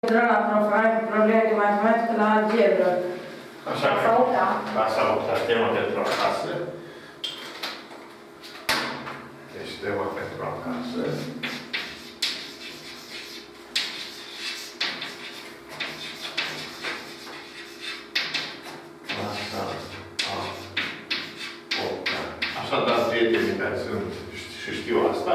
considera la probleme de matematică la algebră. Așa. Clasa 8-a. Clasa 8-a, tema pentru acasă. Deci tema pentru acasă. Clasa 8-a. Așadar, prietenii care sunt și știu asta,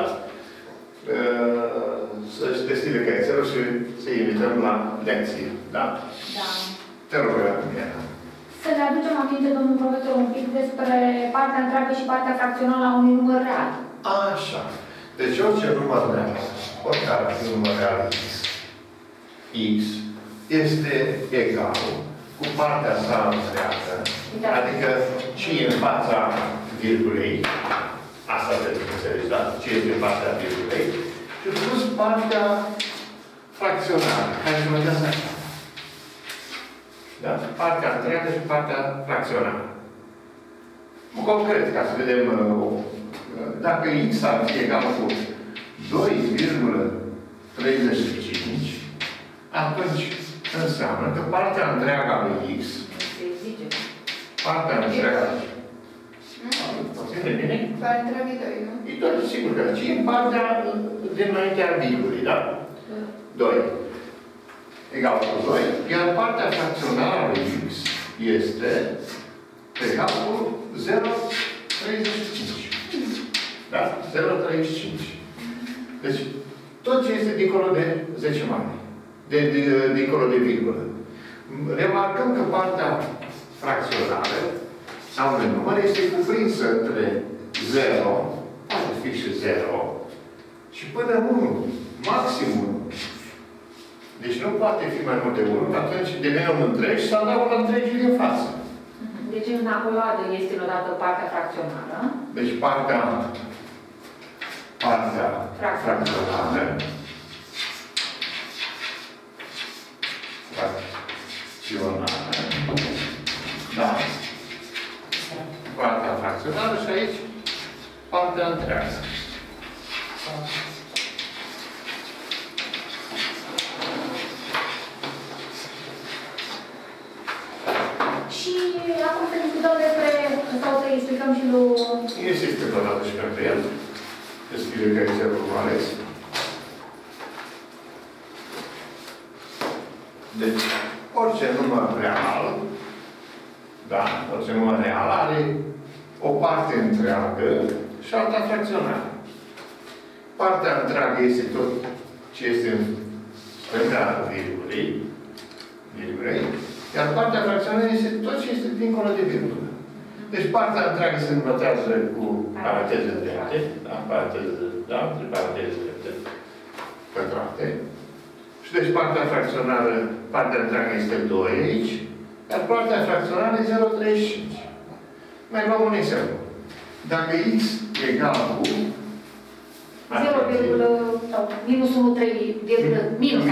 să-și deschide caițelul și să-i invităm la lecție. Da? Da. Te rog, Miera. Să ne aducem aminte, domnul profesor, un pic despre partea întreagă și partea fracțională a unui număr real. Așa. Deci orice număr real, oricare ar fi număr real x, este egal cu partea sa întreagă, adică ce e în fața virgulei, asta trebuie să înțelegi, da? Ce este în partea virgulei, și plus partea fracțională, care se numește așa. Da? Partea întreagă și partea fracțională. Concret, ca să vedem, dacă x ar fi egal cu 2,35, atunci înseamnă că partea întreagă a lui x, partea întreagă, Partea întreagă e 2, nu? e tot sigur că ci în partea dinaintea virgulei, da? 2. Egal cu 2, iar partea fracțională a lui x este egal cu 0,35. Da? 0,35. Deci, tot ce este dincolo de 10 mani, dincolo de virgulă. Remarcăm că partea fracțională a unui număr este cuprinsă între 0, poate fi și 0, și până în 1, maxim 1. Deci nu poate fi mai mult de 1, atunci devine un întreg și s-a dat un întreg în față. Deci în acoloadă este odată partea fracțională. Deci partea fracțională. Da. Partea fracțională și aici partea întreagă. Și acum să discutăm despre, sau să explicăm și lui... Este o dată și pentru el. Descrie că este lucru ales. Deci, orice număr real, da, orice număr real are o parte întreagă și alta fracțională. Partea întreagă este tot ce este în stânga virgulei, iar partea fracțională este tot ce este dincolo de virgulă. Deci partea întreagă se învățează cu paranteze drepte, da, paranteze drepte, pătrate. Și deci partea fracțională, partea întreagă este 2 aici, iar partea fracțională e 0,35. Mai luăm un exemplu. Dacă x egal cu 0, sau minus 1, 3, minus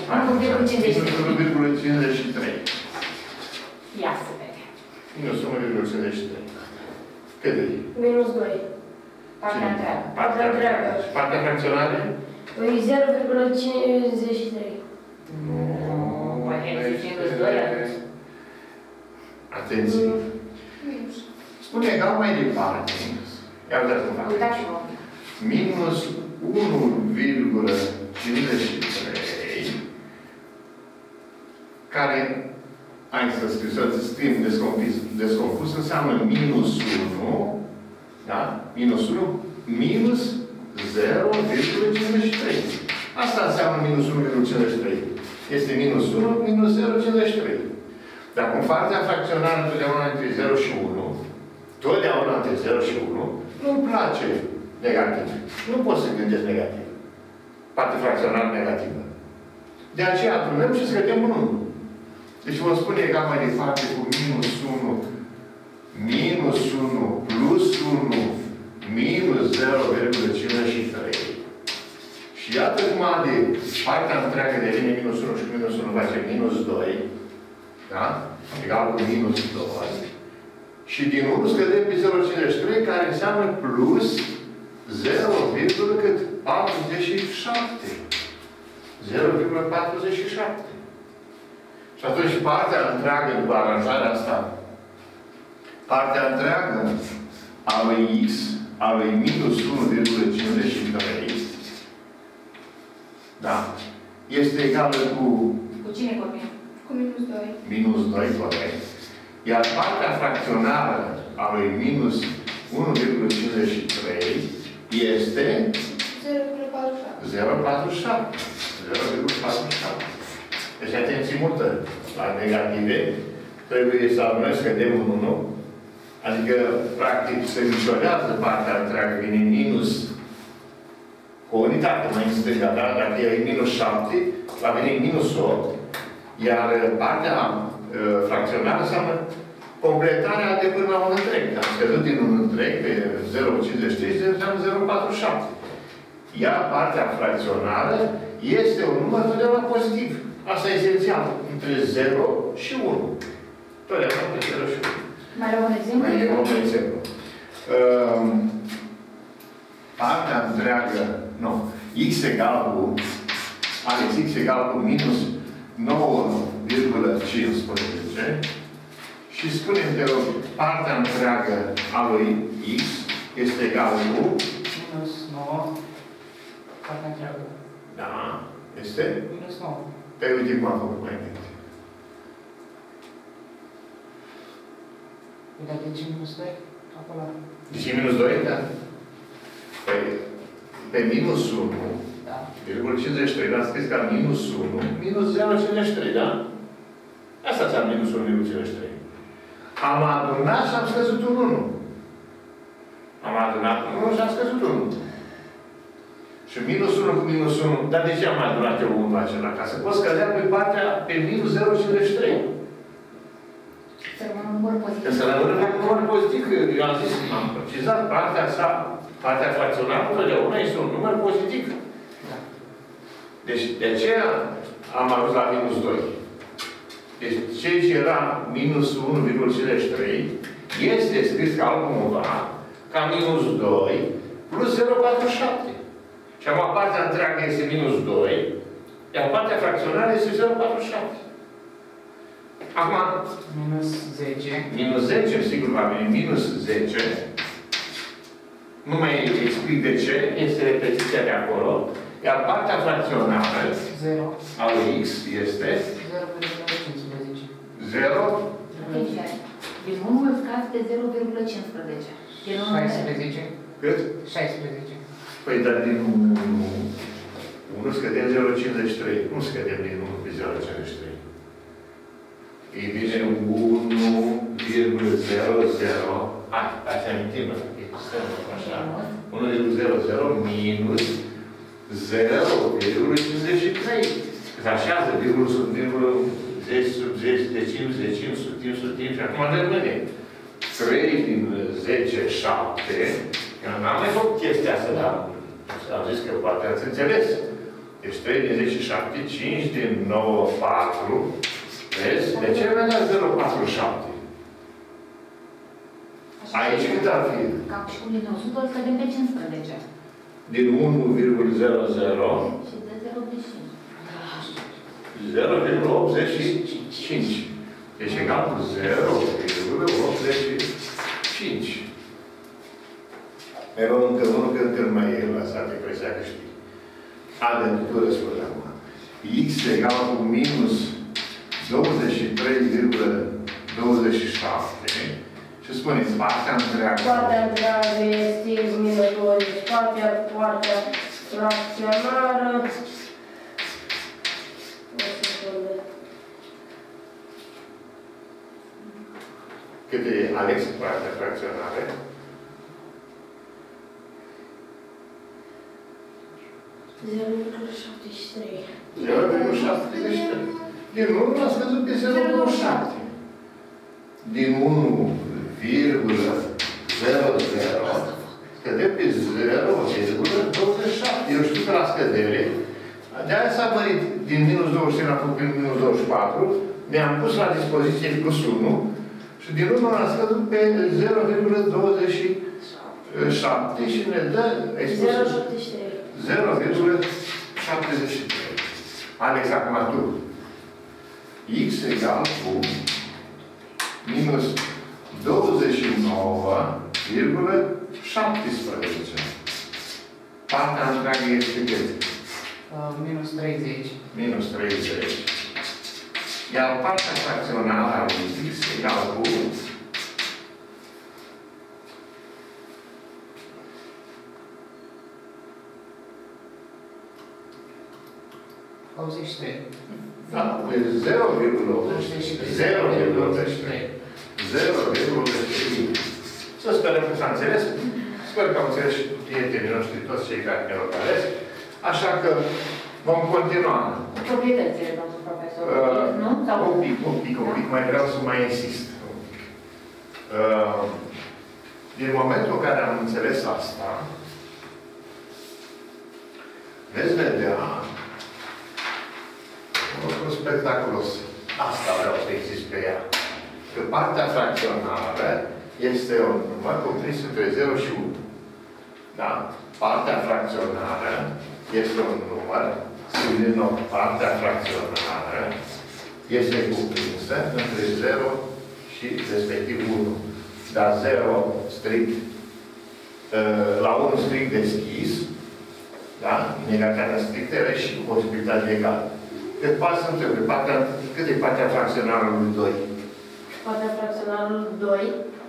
1,53. Ia să vedem. Minus 1,53. Cât e? Minus 2. Partea întreagă. Partea întreagă. Și partea fracțională? Păi 0,53. Nu. Minus 2. Atenție. Spune egal mai departe. Ia uitați cum fac. Uitați-vă. Minus 1,53, care, hai să scriem descompus, înseamnă minus 1, da? Minus 1, minus 0,53. Asta înseamnă minus 1,53. Este minus 1, minus 0,53. Dar cum partea fracțională întotdeauna între 0 și 1, totdeauna între 0 și 1, nu-mi place negativ. Nu poți să gândești negativ. Parte fracțională negativă. De aceea adunăm și scădem un 1. Deci vom spune egal mai departe cu minus 1, minus 1, plus 1, minus 0,53. Și iată cum de partea întreagă devine minus 1 și minus 1 face minus 2. Da? Egal cu minus 2. Și din 1 scădem pe 0,53, care înseamnă plus 0,47. 0,47. Și atunci partea întreagă după aranjarea asta, partea întreagă a lui X, a lui minus 1,53, da, este egală cu... Cu cine vorbim? Cu minus 2. Minus 2, corect. Iar partea fracționară a lui minus 1,53 este 0,47. 0,47. 0,47. Deci atenție multă la negative. Trebuie să avem scădem un 1. Adică, practic, se mișorează partea întreagă, vine minus cu o unitate mai în stânga, da? Dacă e minus 7, va veni minus 8. Iar partea fracționară înseamnă completarea de până la un întreg. Am scăzut din un întreg pe 0,53, înseamnă 0,47. Iar partea fracționară este un număr totdeauna pozitiv. Asta e esențial. Între 0 și 1. Totdeauna între 0 și 1. Mai luăm un exemplu? Mai luăm un exemplu. Partea întreagă, nu, x egal cu, Alex, x egal cu minus 9,15 și spunem de partea întreagă a lui x este egal cu Minus 9. Partea întreagă. da, este Minus 9. pe uite cum am făcut mai înainte. Dar de ce minus 2? Acolo. Deci e minus 2, da? Păi, pe minus 1, Da. 0,53, l-am scris ca minus 1, minus 0,53, da? Asta înseamnă minus 1,53. Am adunat și am scăzut un 1. Am adunat un 1 și am scăzut un 1. Și minus 1 cu minus 1, dar de ce am adunat eu 1 acela? Ca să pot scădea pe partea, pe minus 0,53. Să rămână un număr pozitiv. Că să rămână pe un număr pozitiv. Eu am zis, am precizat partea sa, partea fracționară, totdeauna este un număr pozitiv. Deci, de aceea am ajuns la minus 2. Deci, ce era minus 1,53 este scris ca altcumva ca minus 2 plus 0,47. Și acum partea întreagă este minus 2, iar partea fracționară este 0,47. Acum, Minus 10. minus 10, sigur va veni minus 10. Nu mai explic de ce, este repetiția de acolo. Iar partea fracționară 0. a lui x este 0,15. 0. Atenție. Din 1 îl scazi de 0,15. Din 16. Cât? 16. Păi, dar din 1 scădem 0,53. Nu scădem din 1 pe 0,53. Ei bine, 1,00. Hai să amintim. Așa. 1,00 minus 0,53. Se așează virgulă sub virgulă, 10 sub 10, decim, zecim, sutim, și acum rămâne 3 din 10, 7. Eu n-am mai făcut chestia asta, dar am zis că poate ați înțeles. Deci 3 din 10, 7, 5 din 9, 4. Vezi? De ce mi-a dat 0,47? Aici cât ar fi? Ca și cum din 100 îl scădem pe 15. Din 1,00 Și de 0,85. Deci egal cu 0,85. Mai luăm încă unul, că încă nu mai e lăsat impresia că știi. Adem, tu răspunzi acum. X egal cu minus 23,27. Și spuneți, partea întreagă. Partea întreagă este minus 20. Partea fracționară. Cât e, Alex, partea fracționară? 0,73. 0,73. Din 1 a scăzut pe 0,7. Din 1,00 scădem pe 0,27. Eu știu că la scădere, de-aia s-a mărit din minus 23 la făcut minus 24, ne-am pus la dispoziție plus 1 și din 1 a scăzut pe 0,27 și ne dă 0,73. 0,73. Alex, acum tu. X egal cu minus 29,17. Partea întreagă este cât? Minus 30. Minus 30. Iar partea fracțională a lui X egal cu 83. da, e 0,83. Să sperăm că s-a înțeles. Sper că au înțeles și prietenii noștri, toți cei care ne urmăresc. Așa că vom continua. Proprietățile, domnul profesor, nu? Sau... Un pic, mai vreau să mai insist. Din momentul în care am înțeles asta, veți vedea un lucru spectaculos. Asta vreau să insist pe ea. Că partea fracțională este un număr cuprins între 0 și 1. Da? Partea fracțională este un număr, din nou, partea fracțională este cuprinsă între 0 și respectiv 1. Dar 0 strict, la 1 strict deschis, da? Inegalitatea strictă și cu posibilitate egală. Cât poate să întrebe, cât e partea fracțională lui 2? Partea fracțională lui 2.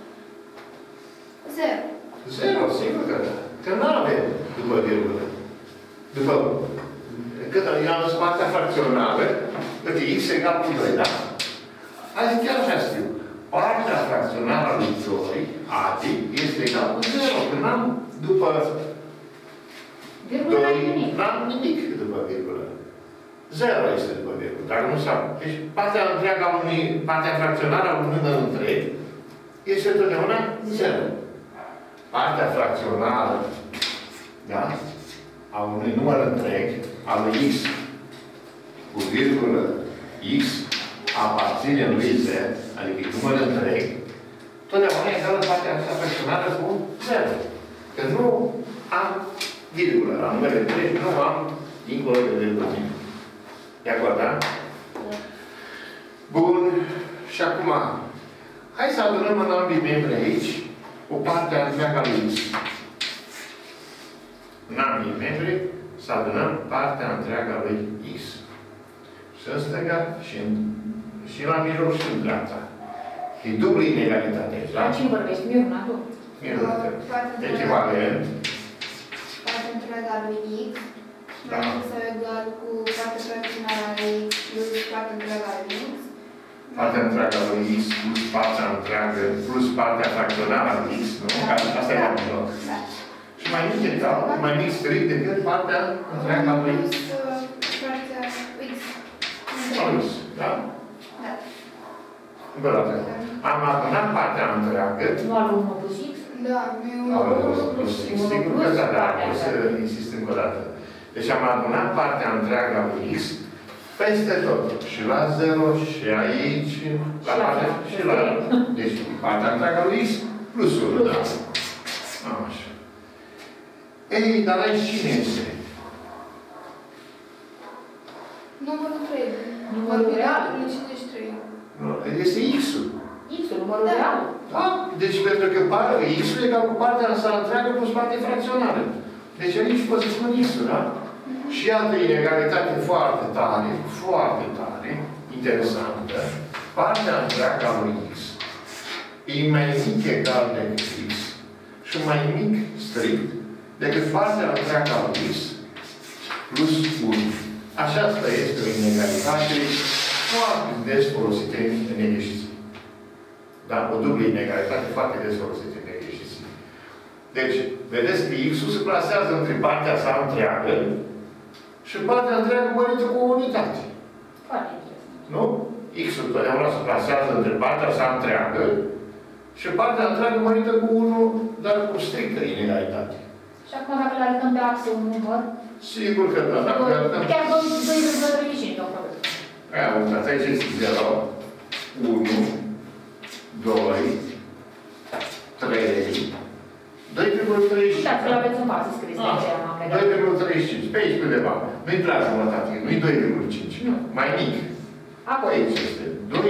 0. 0, sigur că da. Că nu avem după virgulă. După... Cât am zis partea fracțională, cât e x egal cu 2, da? Azi chiar așa știu. Partea fracțională a lui 2, adic, este egal cu 0. Că n-am după... Virgulă n-ai nimic. N-am nimic după virgulă. 0 este după virgulă. Dacă nu s-a... Deci partea întreagă a unui... Partea fracțională a unui număr întreg este totdeauna 0. Partea fracțională, da? A unui număr întreg, a lui x, cu virgulă, x aparține lui z, adică număr întreg, totdeauna e egală partea asta fracțională cu 0. Că nu am virgulă. La numere întreg nu am dincolo de virgulă. De acord, da? Bun. Și acum, hai să adunăm în ambii membri aici o parte întreagă a lui x. În ambii membri să adunăm partea întreagă a lui x. Și în stânga și la mijloc și în dreapta. E dublu inegalitate. La cine vorbești? Miruna, tu? Miruna. Echivalent. Partea întreagă a lui x. Da. Sau egal cu partea fracțională a lui x plus partea întreagă a lui x. Partea întreagă a lui x plus partea întreagă plus partea fracțională a lui x, nu? Asta e la mijloc. Da. Și mai mic egal, mai mic strict decât partea întreagă a lui x. Plus partea x. Plus, da? Da. Încă o dată. Am adunat partea întreagă. Nu al 1 plus x? Da, Plus x, sigur că da, dar o să insist încă o dată. Deci am adunat partea întreagă a lui x peste tot. Și la 0, și aici, la partea, și la... Deci partea întreagă a lui x plus 1, da? Așa. Ei, dar aici cine este? Numărul 3. Numărul real. 53. Este x-ul. X-ul, numărul real. Da? Deci pentru că x-ul e egal cu partea asta întreagă plus partea fracțională. Deci aici pot să spun x-ul, da? Și iată inegalitate foarte tare, interesantă. Partea întreagă a lui x e mai mic egal decât x și mai mic strict decât partea întreagă a lui x plus 1. Aceasta este o inegalitate foarte des folosită în exerciții. Da? O dublă inegalitate foarte des folosită în exerciții. Deci, vedeți că x-ul se plasează între partea sa întreagă și partea întreagă mărită cu o unitate. Foarte interesant. Nu? X-ul totdeauna se plasează între partea sa întreagă și partea întreagă mărită cu 1, dar cu strictă inegalitate. Și acum dacă le arătăm pe axă un număr, Sigur că da. Dacă le arătăm... chiar 2,35, domnul profesor. Aia, uitați, aici este 0, 1, 2, 3, 2,35. Uitați că l-aveți în față scris de aceea. negativ. 2,35. Pe aici, pe undeva. Nu-i prea jumătate, nu-i 2,5. Nu. Mai mic. Acolo. Aici este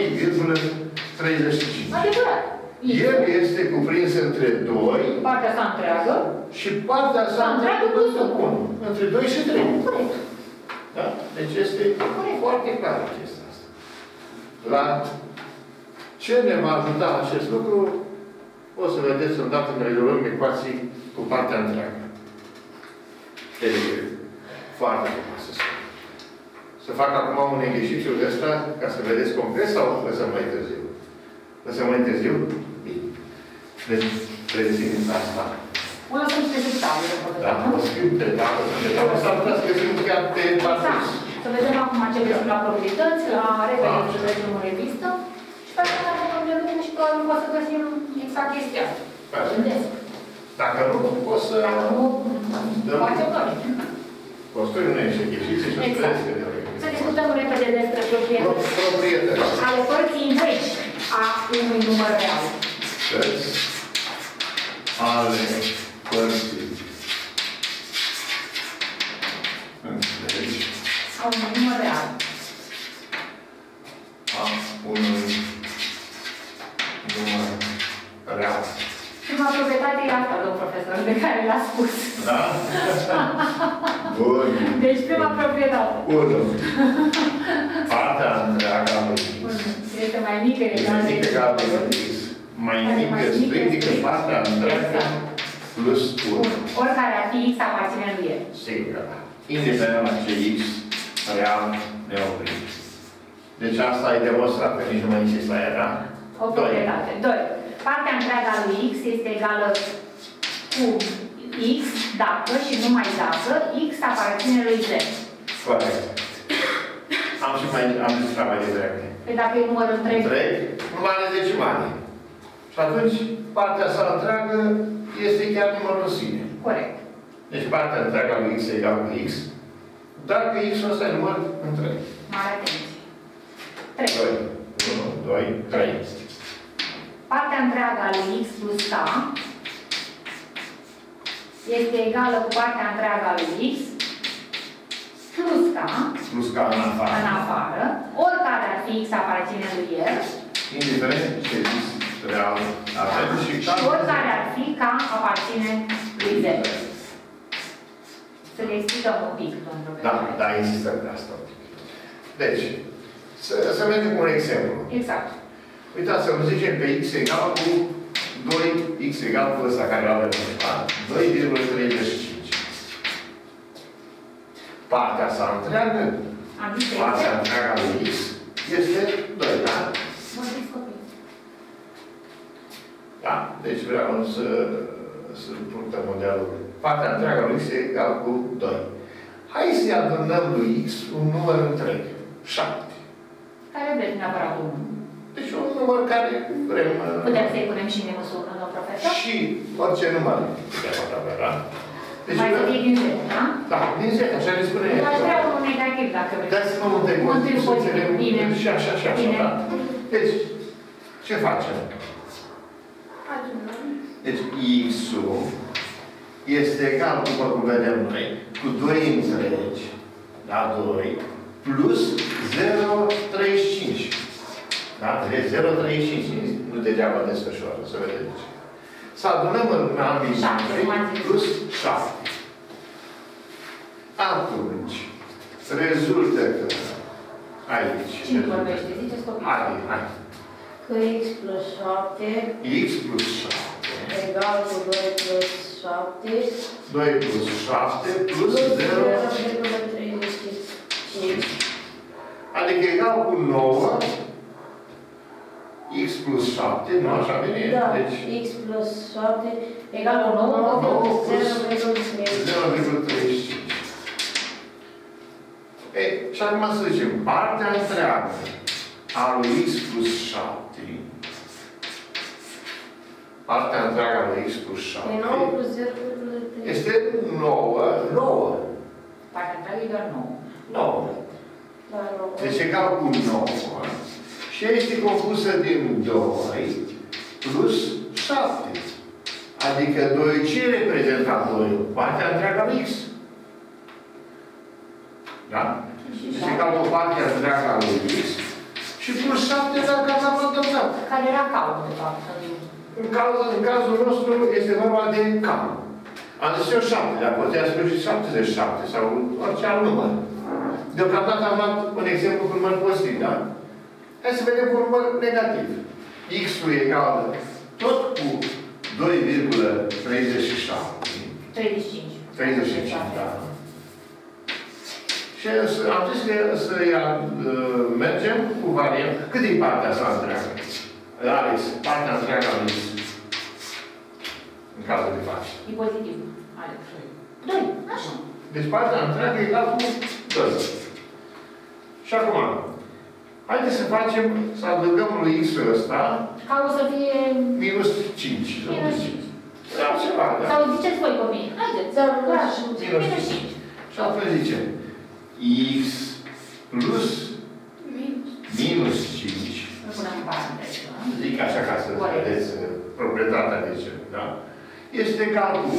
2,35. Adevărat. El este cuprins între 2 Partea sa întreagă. și partea sa Întreagă plus 1. Între 2 și 3. Corect. Da? Deci este foarte clar chestia asta. La ce ne va ajuta acest lucru, o să vedeți îndată când rezolvăm ecuații cu partea întreagă. Deci, foarte frumos să spun. Să fac acum un exercițiu de ăsta ca să vedeți concret sau lăsăm mai târziu? Lăsăm mai târziu? Bine. Deci, rețineți asta. O lăsăm și pe tablă, profesor. Da, o scriu pe tablă. Pe tablă s-ar putea să găsim chiar pe parcurs. Să vedem acum ce găsim la proprietăți, la repede și vedem în revistă. Și pe aceea vom de lucru și probabil o să găsim exact chestia asta. Gândesc. Dacă nu, poți să... Dacă nu, facem noi. Construi un exercițiu și o Exact. Să discutăm repede despre proprietăți. Proprietăți. Ale părții întregi a unui număr real. Părți ale părții întregi A unui număr real. a unui număr real. Prima proprietate e asta, domn profesor, de care l-a spus. Da? Bun. Deci prima proprietate. 1. Partea întreagă a lui X. Este mai mică Este egal mică egal de X. Mai mică strict decât partea întreagă plus 1. Oricare ar fi X aparține lui el. Sigur. Indiferent la ce X real ne oprim. Deci asta e demonstrat, că nici nu mai insist la ea, da? O proprietate. 2. Partea întreagă a lui X este egală cu X dacă și numai dacă X aparține lui Z. Corect. Am zis mai devreme. Păi dacă e numărul întreg. Întreg, numai decimale. Și atunci, partea sa întreagă este chiar numărul în sine. Corect. Deci partea întreagă a lui X e egal cu X, dacă X-ul ăsta e număr întreg. Mare atenție. 3. 2, 1, 2, 3. Partea întreagă a lui X plus K este egală cu partea întreagă a lui X plus K Plus K în afară. în afară, oricare ar fi X aparține lui el, Indiferent ce X real avem și K. și oricare ar fi K aparține lui Z. Să le explicăm un pic, domnul profesor. Da, da, insistăm de asta. Deci, să mergem cu un exemplu. Exact. Uitați, să zicem pe X egal cu 2, X egal cu ăsta care avem undeva, 2,35. Partea sa întreagă, Am zis că partea este. întreagă a lui X este 2, da? Mă știți copii. Da? Deci vreau să punctăm modelul. Partea întreagă a lui X e egal cu 2. Hai să-i adunăm lui X un număr întreg. 7. Care vreți neapărat unul? Deci un număr care vrem... Putem să-i punem și nemusul, domnul profesor? Și orice număr putem avea, da? Deci, Mai să fie din Z, da? da, din Z, așa ne spune. Eu aș vrea unul negativ, dacă vreți. Dați-mă un de Întâi pozitiv, bine. Și așa, și așa, Bine. da? Deci, ce facem? Adunăm. Deci, X-ul este egal, după cum vedem noi, cu 2 întregi, da, 2, plus 0,35. Da? Deci 0,35. Nu degeaba desfășoară, să vedeți. Să adunăm în ambii întregi plus 7. Atunci, rezultă că aici... Cine vorbește? Ziceți copii. Hai. Că X plus 7 X plus 7 egal cu 2 plus 7 2 plus 7 plus 0,35. adică egal cu 9 X plus 7, nu așa bine? Da, Deci X plus 7 egal cu 9 plus 0,35. 0,35. Ei, și acum să zicem, partea întreagă a lui X plus 7, partea întreagă a lui X plus 7 Păi 9 plus 0,35. este 9. Partea întreagă e doar 9. 9. Da, 9. Deci egal cu 9. Și este compusă din 2 plus 7. Adică 2, ce reprezenta 2? Partea întreagă a X. Da? Este egal cu partea întreagă a lui X și plus 7 dacă am adăugat. Care era caul, de fapt? În cazul nostru este vorba de cam. Am zis eu 7, dar putea să și 77 sau orice alt număr. Deocamdată am luat un exemplu cu număr pozitiv, da? Hai să vedem cu un număr negativ. X-ul egal tot cu 2,37. 35. 35, da. Și am zis că să mergem cu varianta. Cât e partea asta întreagă? Alex, partea întreagă a lui X. În cazul de față. E pozitiv. Alex. 2. Așa. Deci partea întreagă e egal cu 2. Și acum, haideți să facem, să adăugăm lui X-ul ăsta Ca o să fie... minus 5. Minus 5. Sau ceva, da? Sau ziceți voi copii. Haideți. Minus 5. Și altfel zice X plus minus 5. Îl punem în paranteză. Zic așa ca să vedeți proprietatea de ce, da? Este egal cu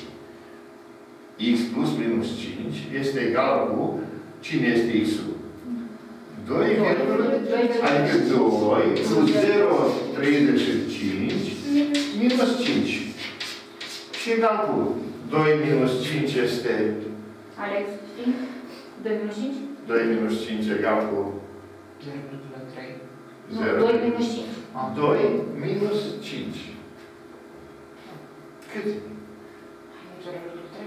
X plus minus 5 este egal cu cine este X-ul? 2, adică 2 plus 0,35 minus 5. Și egal cu 2 minus 5 este... Alex, știi? 2 minus 5? 2 minus 5 egal cu... 0,3. 0. 2 minus 5. 2 minus 5. Cât? 0,3.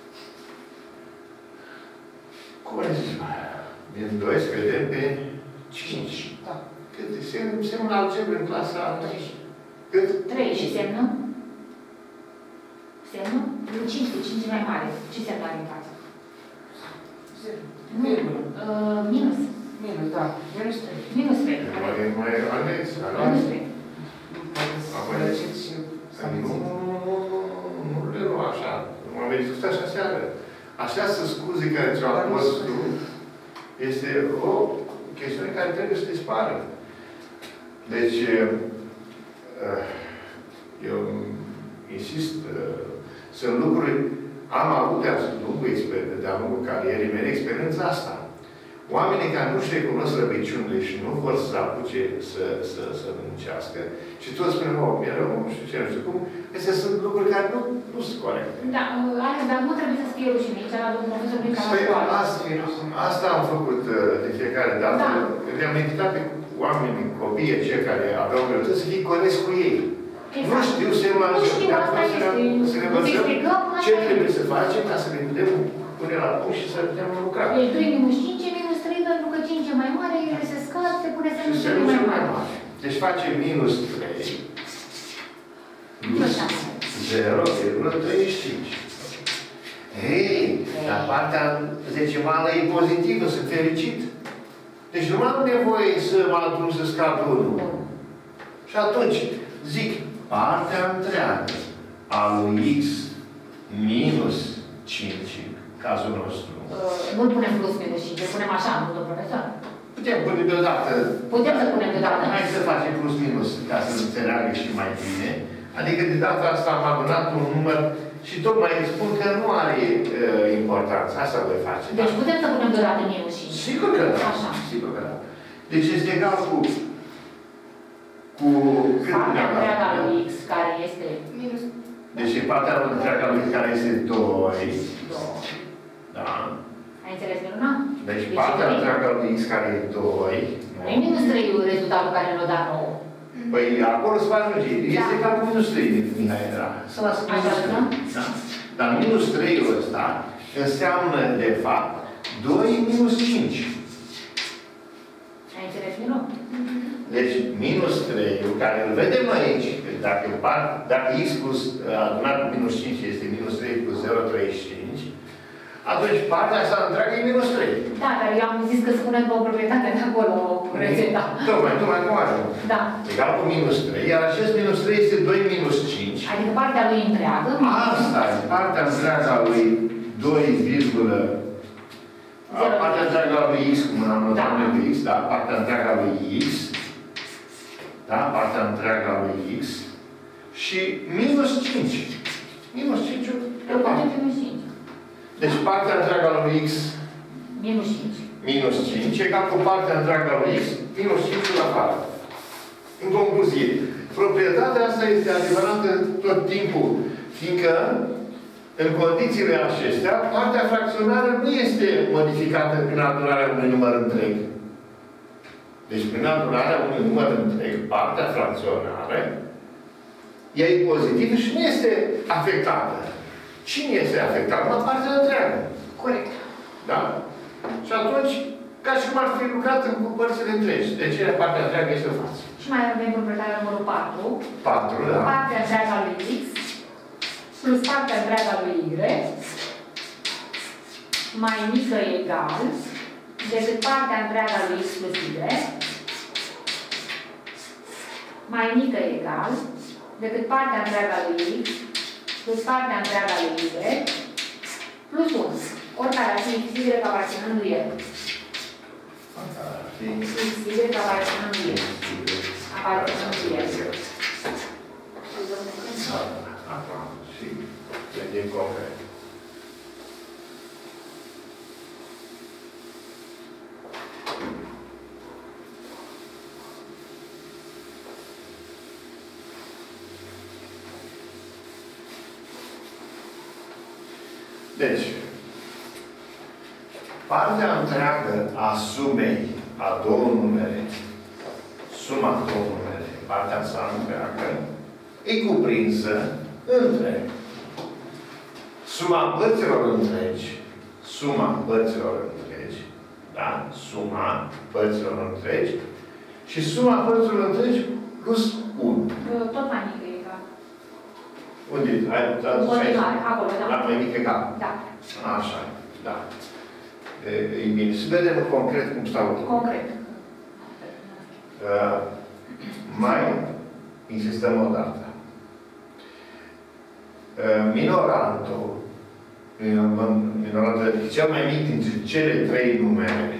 Cum ai zis? Din 2 scădem pe 5. Da. Cât? Semnul algebră în clasa 3. Cât? 3 și semnul? Semnul? 5 cu 5 mai mare. Ce semn are în față? 0. Nu. Minus. Minus, da. Minus 3. Minus 3. Mai ales. Minus 3. Nu le luăm așa. M-am discutat așa seară. Această scuze care ți-o acuz tu este o chestiune care trebuie să dispară. Deci, eu insist, sunt lucruri, am avut de-a lungul de-a lungul carierei mele experiența asta. Oamenii care nu-și recunosc răbiciunile și nu vor să apuce să muncească și toți spun, mereu, nu știu ce, nu știu cum, astea sunt lucruri care nu sunt corecte. Da, Alex, dar nu trebuie să fie rușine. Aici la domnul profesor din care asta am făcut de fiecare dată. Da. Le-am invitat pe oameni, copii, cei care aveau greutăți, să fii corect cu ei. Exact. Nu știu semnul Nu știu, asta este. să ne învățăm ce trebuie să facem ca să ne putem pune la punct și să putem lucra. Deci 2 minus 5 minus 3, pentru că 5 e mai mare, el se scad, se pune semnul Și cel mai mare. Deci face minus 3 plus 0,35. Hei, dar partea decimală e pozitivă, sunt fericit. Deci nu am nevoie să mă adun să scap 1. Și atunci, zic, partea întreagă a lui X minus 5, cazul nostru. Nu-l punem plus minus 5, îl punem așa, nu, domnul profesor? Putem pune deodată. Putem să punem deodată. Hai să facem plus minus, ca să înțeleagă și mai bine. Adică de data asta am adunat un număr și tocmai spun că nu are importanță. Asta voi face. Deci putem să punem deodată minus 5. Sigur că da. Așa. Sigur că da. Deci este egal cu partea întreaga lui X, care este... Minus. Deci e partea întreaga lui X, care este 2. 2. Da. Ai înțeles, Miruna? Deci partea întreaga lui X, care e 2. Nu e minus 3 rezultatul care ne-l-a dat nouă. Păi acolo se face este egal cu minus 3, Mihai era. Să lasă minus 3. Da? Dar minus 3-ul ăsta înseamnă, de fapt, 2 minus 5. Ai înțeles, Miruna? Deci, minus 3-ul, care îl vedem aici, dacă X plus adunat cu minus 5 este minus 3 plus 0,35, atunci partea asta întreagă e minus 3. Da, dar eu am zis că spunem o proprietate de acolo, rețeta. Tocmai cum ajung. Da. Egal cu minus 3, iar acest minus 3 este 2 minus 5. Adică partea lui întreagă. Asta e partea întreagă a lui 2, partea întreagă a lui X, cum am notat noi cu X, da? Partea întreagă a lui X, da? Partea întreagă a lui X și minus 5. Minus 5 pe parte. Minus 5. Deci partea întreagă a lui X Minus 5. Minus 5 egal cu partea întreagă a lui X, minus 5 la afară. În concluzie, proprietatea asta este adevărată tot timpul, fiindcă în condițiile acestea, partea fracționară nu este modificată prin adunarea unui număr întreg. Deci, prin adunarea unui număr întreg, partea fracționară, ea e pozitivă și nu este afectată. Cine este afectat? La partea întreagă. Corect. Da? Și atunci, ca și cum ar fi lucrat cu părțile întregi. Deci, partea întreagă este în față. Și mai avem proprietatea numărul 4. 4, da. Partea întreaga lui X plus partea întreaga lui Y mai mică egal decât partea întreaga lui X plus Y mai mică egal decât partea întreaga lui X plus partea întreaga lui Y plus 1. Oricare ar fi X, Y aparținând lui el. X, Y aparținând lui el. Aparținând lui el. Acum, și vedem concret. Deci, partea întreagă a sumei a două numere, suma a două numere, partea sa întreagă, e cuprinsă între suma părților întregi, da? Suma părților întregi și suma părților întregi plus 1. Tot mai mică egal. Unde? Ai Continuare, acolo, da. La mai mic egal. Da. Așa, da. E bine. Să vedem concret cum stau lucrurile. Concret. Mai insistăm o dată. Minorantul, cel mai mic dintre cele trei numere,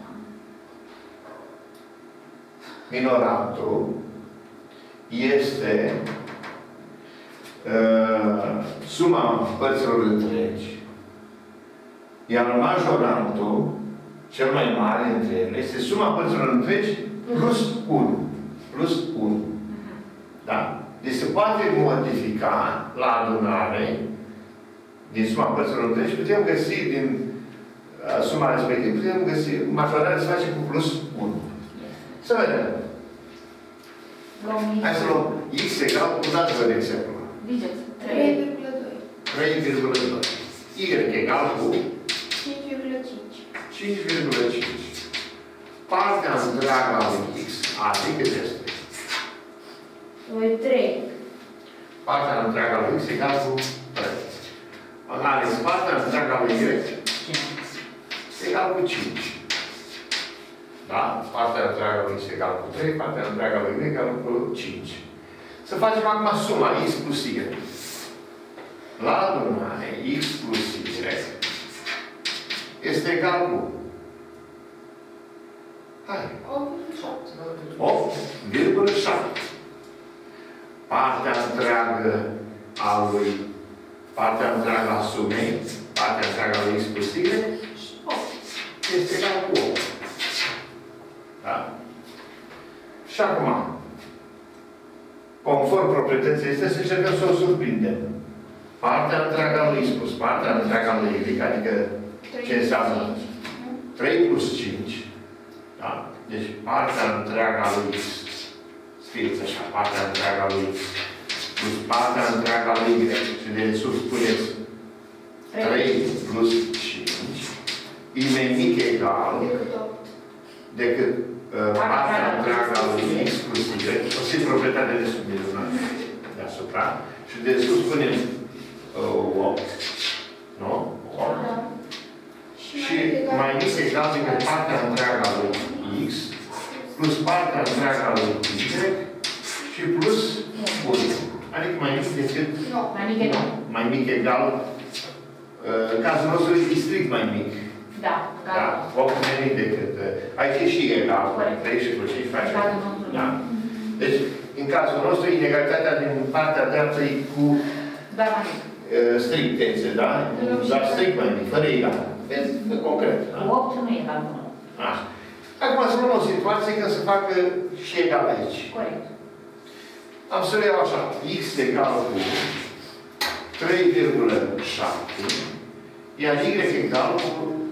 minorantul este suma părților întregi, iar majorantul, cel mai mare dintre ele, este suma părților întregi plus 1. Plus 1. Da? Deci se poate modifica la adunare din suma părților întregi, putem găsi din suma respectivă, putem găsi, majorarea se face cu plus 1. Să vedem. Hai să luăm X egal cu dați-vă de exemplu. Digeți. 3,2. 3,2. Y egal cu 5,5. 5,5. Partea întreagă a lui X, adică este 3. partea întreagă a lui X egal cu 3. Analiz, partea întreagă a lui Y egal cu 5. Da? Partea întreagă a lui X egal cu 3, partea întreagă a lui Y egal cu 5. Să facem acum suma X plus Y. La adunare, X plus Y este egal cu 8,7. Partea întreagă a lui, partea întreagă a sumei, partea întreagă a lui X plus Y este egal cu 8. Da? Și acum, conform proprietății este să încercăm să o surprindem. Partea întreagă a lui X plus partea întreagă a lui Y, adică ce înseamnă? 3 plus 5. Da? Deci partea întreagă a lui X, scrieți așa, partea întreagă a lui X plus partea întreagă a lui Y. Și de sus spuneți 3 plus 5 e mai mic egal decât partea întreagă a lui X plus Y. O să fie proprietatea de sub deasupra. Și de sus spunem 8. Nu? 8. Și mai mic egal decât partea întreagă a lui X plus partea întreagă a lui Y și plus 1. Adică mai mic decât... Mai mic egal. Mai mic egal. În cazul nostru e strict mai mic. Da. Da? 8 mai mic decât... Aici e și egal. 3 și plus 5 face. Da. Deci, în cazul nostru, inegalitatea din partea dreaptă e cu Doar mai mic. strictețe, da? Dar strict mai mic, fără egal. Vezi? În concret. Da? 8 nu e egal cu 9. Așa. Acum să luăm o situație când se facă și egal aici. Corect. Am să le iau așa. X egal cu 3,7 iar Y egal cu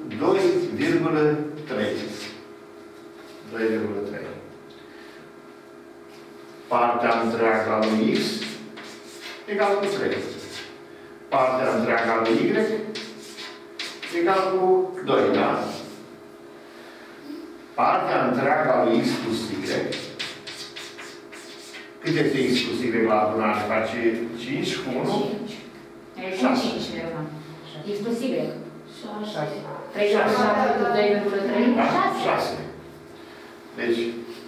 2,3. 2,3. Partea întreagă a lui X egal cu 3. Partea întreagă a lui Y egal cu 2, da? Partea întreagă a lui X plus Y. Cât este X plus Y la adunare? Face 5 cu 1? 5. E cu 5 de urmă. X plus Y. 6. 3,7 cu 2,3? Da? 6. 6. Deci,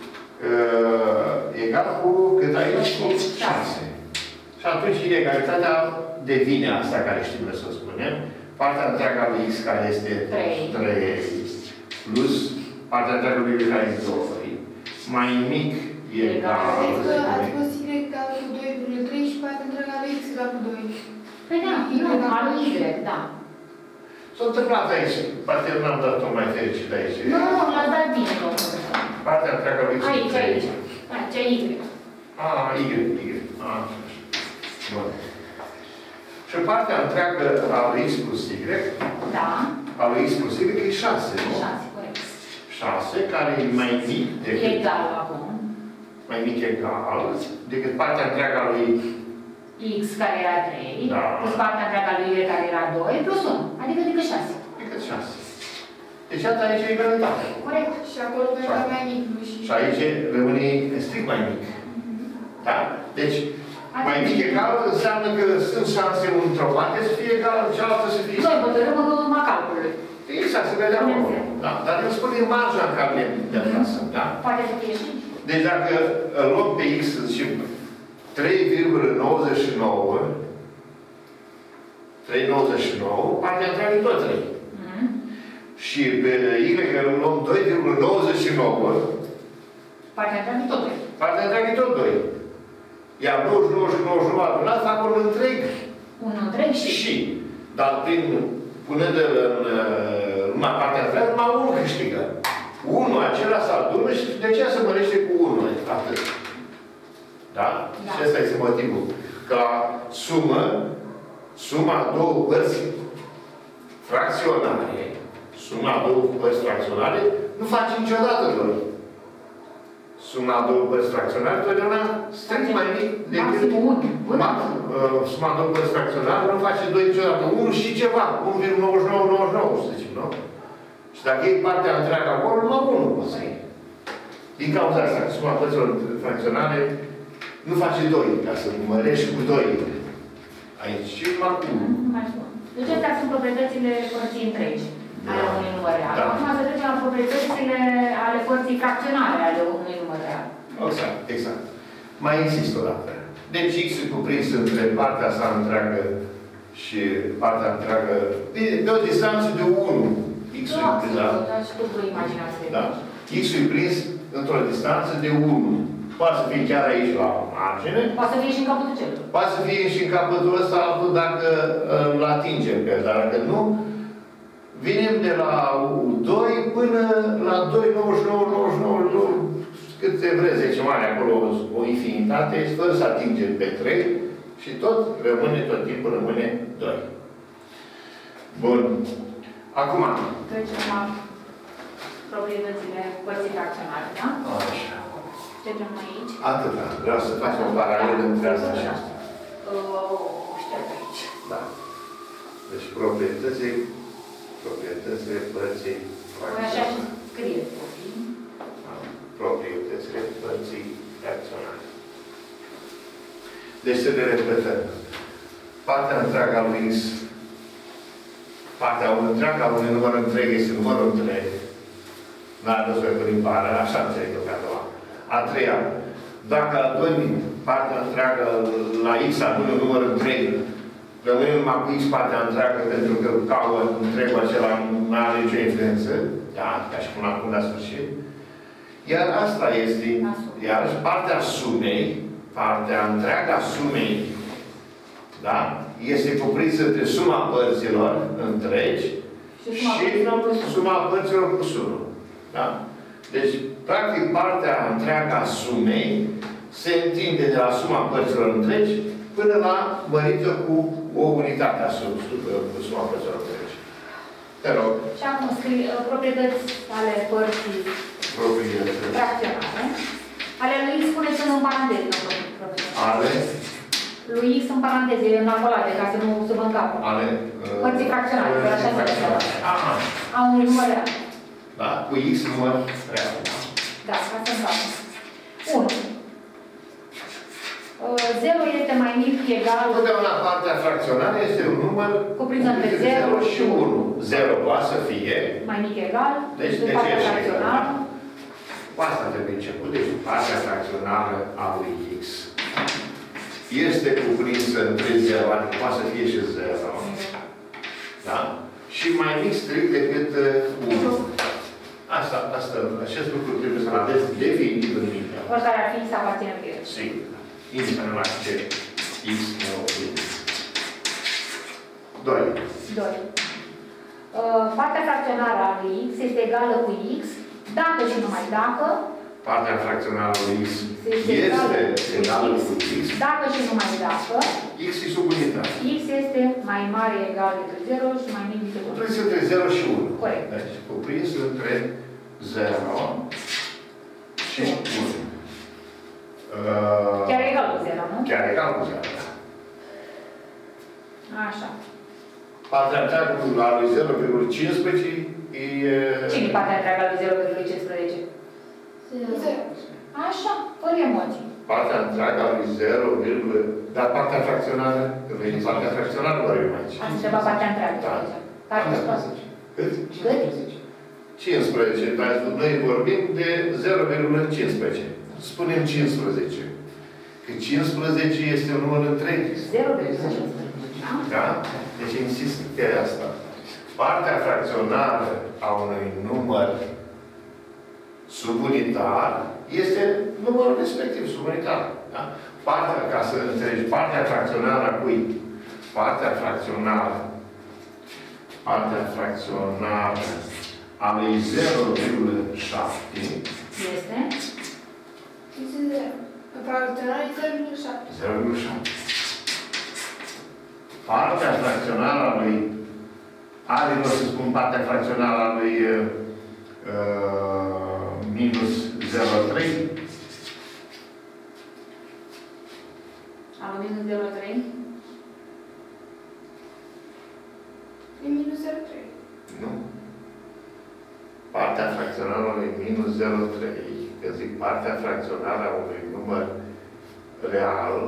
egal cu cât aici? Cu 6. Și atunci egalitatea devine asta care știm să spunem. Partea întreagă a lui X care este 3 plus partea întreagă lui Y care este 2 mai mic egal. Adică ați pus Y egal cu 2,3 și partea întreagă a lui X egal cu 2. Păi da, nu, a lui Y, da. S-a întâmplat aici. Poate n-am dat-o mai fericit aici. Nu, l-ați dat bine, domnul. Partea întreagă lui X. Aici, aici. Aici, Y. Y. Bun. Și partea întreagă a lui X plus Y, Da. a lui X plus Y e 6, nu? 6, corect. 6, care e mai mic decât... Egal acum. Mai mic egal decât partea întreagă a lui X care era 3, Da. plus partea întreagă a lui Y care era 2, plus 1. Adică decât 6. decât 6. Deci asta aici e egalitate. Corect. Și acolo va era mai mic, nu? Și aici rămâne strict mai mic. Da? Deci, mai mic egal înseamnă că sunt șanse într-o parte să fie egal, cealaltă să fie... Noi hotărâm în urma calculului. Exact, se vede acolo. Da? Dar eu spun în marja în care ne plasăm. Da? Poate să fie și. Deci dacă îl luăm pe X și 3,99, 3,99, partea întreagă e tot 3. Și pe Y îl luăm 2,99, Partea întreagă tot 2. partea întreagă e tot 2. Iar 99 și 99 adunat fac un întreg. Un întreg și. Dar prin punând-l în numai partea întreagă, numai 1 câștigă. 1 acela se adună și de ce se mărește cu 1? Atât. Da? Da. Și ăsta este motivul. Ca suma a două părți fracționare, suma a două părți fracționare, nu face niciodată 2. Suma a două părți fracționare, totdeauna strict mai mic decât... Suma a două părți fracționare nu face 2 niciodată. 1 și ceva. 1,9999, să zicem, nu? Și dacă e partea întreagă acolo, numai 1 poate să iei. Din cauza asta, suma părților fracționare nu face 2, ca să mărești cu 2. Aici și numai cu 1. Deci astea sunt proprietățile părții întregi ale unui număr real. Da. Acum să trecem la proprietățile ale părții fracționare ale unui număr real. Exact, exact. Mai insist o dată. Deci X e cuprins între partea sa întreagă și partea întreagă de o distanță de 1. X-ul e prins, da, și tu vă imaginați. da. X-ul e prins într-o distanță de 1. Poate să fie chiar aici la margine. Poate să fie și în capătul celui. Poate să fie și în capătul ăsta altul dacă îl atingem pe el. Dar dacă nu, vinem de la 2 până la 2,99, cât te vreți, 10 mare acolo, o infinitate, fără să atingem pe 3 și tot rămâne, tot timpul rămâne 2. Bun. Acum. Trecem la proprietățile părții fracționare, da? Așa. Trecem aici. Atâta. Vreau să facem o paralelă între asta și asta. Șterg aici. Da. Deci proprietățile părții Păi așa și fracționare. scrie. Proprietățile părții fracționare. Deci să le repetăm. Partea întreagă a lui X, partea întreagă a unui număr întreg este numărul întreg. N-ar să prin pară, așa înțeleg eu pe a doua. A treia, dacă aduni partea întreagă la X, aduni un număr întreg, rămâne numai cu X partea întreagă, pentru că caua întregul acela nu are nicio influență, da, ca și până acum la sfârșit. Iar asta este, iarăși, partea sumei, partea întreagă a sumei, da, este cuprinsă între suma părților întregi Și suma părților plus 1. Da? Deci, practic, partea întreagă a sumei se întinde de la suma părților întregi până la mărită cu o unitate a suma părților întregi. Te rog. Și acum scrii proprietăți ale părții fracționare. Ale lui X spuneți în paranteze, nu ale lui X în paranteze, în acolo, ca să nu se vă încapă. Ale părții fracționare, că așa se vede. A unui număr real. Da, cu X număr real. Da, ca să încapă. 1. 0 este mai mic egal... Totdeauna partea fracționară este un număr cuprins între 0 și 1. 0 poate să fie... mai mic egal, deci de partea ce fracționară. Cu asta trebuie început. Deci partea fracționară a lui X este cuprinsă între 0, adică poate să fie și 0. Da? Și mai mic strict decât 1. Acest lucru trebuie să-l aveți definitiv în minte. Oricare ar fi să aparține pe el. Sigur. Indiferent la ce X nu obține. 2. 2. Partea fracționară a lui X este egală cu X dacă și numai dacă partea fracționară a lui X este egală cu X dacă și numai dacă X e sub unitate. X este mai mare egal decât 0 și mai mic decât 1. Cuprins între 0 și 1. Corect. Deci, cuprins între 0 și 1. Chiar egal cu 0, nu? Chiar egal cu 0, da. Așa. Partea întreagă la lui 0,15 e... Cine partea întreagă lui 0,15? 0. Așa, fără emoții. Partea întreagă a lui 0, dar partea fracționară, veni partea fracționară vorbim aici. Ați întrebat partea întreagă. Da. Partea spasă. Cât? 15. 15. Dar noi vorbim de 0,15. Spunem 15. Că 15 este un număr întreg. 0,15. Da? Deci insist pe asta. Partea fracționară a unui număr subunitar este numărul respectiv, subunitar. Da? Partea, ca să înțelegi, partea fracționară a cui? Partea fracționară a lui 0,7 Este? Este 0. Fracționare e 0,7. 0,7. Partea fracționară a lui o să spun partea fracționară a lui minus 0,3. A lui minus 0,3? E minus 0,3. Nu. Partea fracționară a lui minus 0,3. Că zic partea fracționară a unui număr real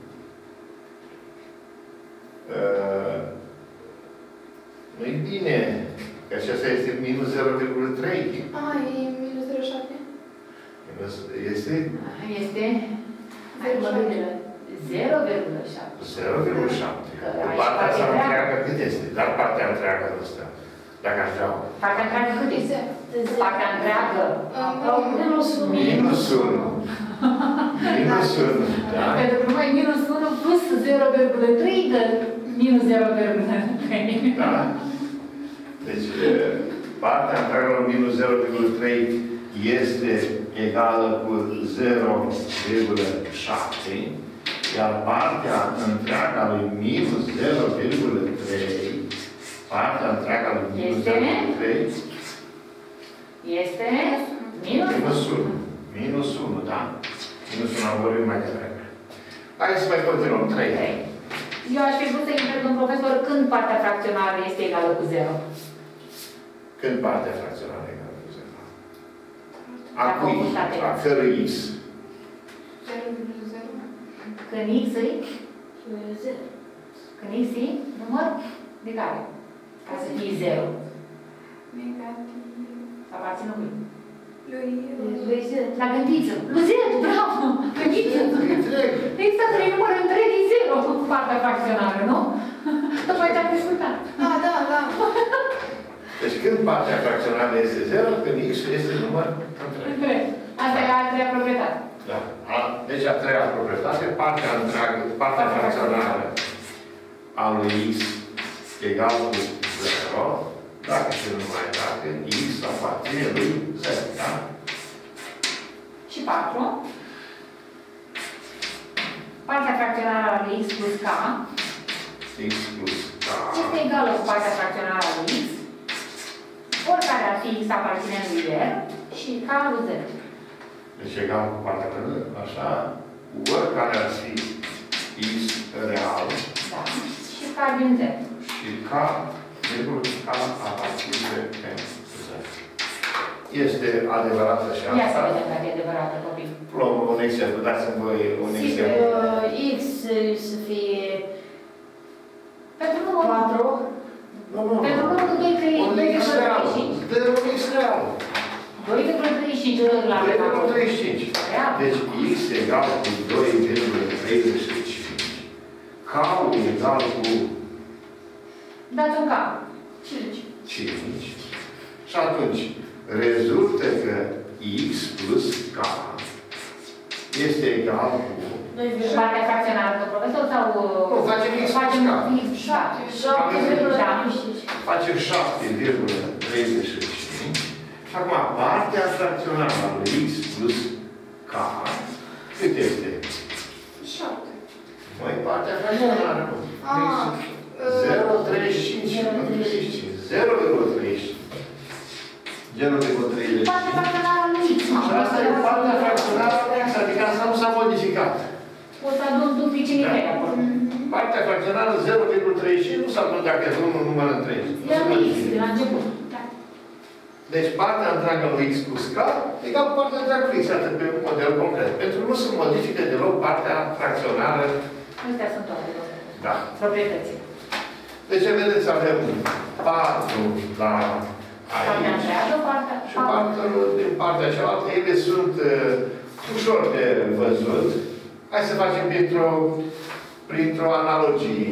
nu-i bine. Că acesta este minus 0,3. E minus 0,7. Este? Este? Hai, mă gândesc. 0,7. 0,7. Partea asta întreagă cât este? Dar partea întreagă ăsta. Dacă aș vrea. Partea întreagă cât este? Partea întreagă. Minus 1. Minus 1. Minus 1. Da? Pentru că numai minus 1 plus 0,3 dă minus 0,3. Da? Deci, partea întreagă la minus 0,3 este egală cu 0,7, iar partea întreagă lui minus 0,3, partea întreagă lui minus 0,3 este minus 1. Minus 1, da? Minus 1 am vorbit mai devreme. Hai să mai continuăm. 3. Eu aș fi vrut să întreb un profesor când partea fracționară este egală cu 0. Când partea fracționară e egală cu 0? A Dacă cui? o unitate. A cărui X? 0,0. Când X e? Când X e număr de care? Ca să fie 0. Negativ. Să aparțină cui? Lui 0. La gândiță. Lui 0, bravo! Gândiță! Exact, trei număr întreg e 0 cu partea fracționară, nu? Tocmai te-am discutat. Da. Deci când partea fracționară este 0, când X este număr întreg. Întreg. Asta e a treia proprietate. Da. Deci a treia proprietate, partea întreagă, partea fracționară a lui X egal cu 0 Dacă și numai dacă X aparține lui 0, da? Și 4. Partea fracționară a lui X plus K X plus K este egală cu partea fracționară a lui X, oricare ar fi X aparține lui R și K lui 0. Deci egal cu partea fracționară, așa, cu oricare ar fi X real Da. Și K din 0. și K, virgul K aparține pe 0. Este adevărat așa Ia să asta? vedem dacă e adevărată, copii. Luăm un exemplu, dați-mi voi un Sigur, exemplu. X să fie Pentru numărul 4. Nu, nu, Pentru nu. numărul 2, 3, Un X real. 2,35. De un X real. 2,35 la 2,35. Deci X egal cu 2,35. K-ul egal cu Dați un K. 5. Și atunci, rezultă că X plus K este egal cu... Și partea fracționară de profesor sau... Nu, facem X plus facem K. Facem 7,35. Și acum, partea fracționară a lui X plus K, cât este? 7. Mai partea fracționară. 0,35. 0,35. 0,35. Partea fracționară a lui X. Și asta e partea fracționară a lui X, adică asta nu s-a modificat. O să adun duplicinii Da. 3 acolo. Partea fracționară 0,35 nu s-a putut dacă e unul număr întreg. Era lui X de la început. Da. Deci partea întreagă lui X plus K egal cu partea întreagă lui X, atât pe un model concret. Pentru că nu se modifică deloc partea fracționară. Astea sunt toate Da. proprietățile. Deci, vedeți, avem 4 la Partea aici. întreagă, partea... Și din partea cealaltă, ele sunt ușor de văzut. Hai să facem printr-o analogie.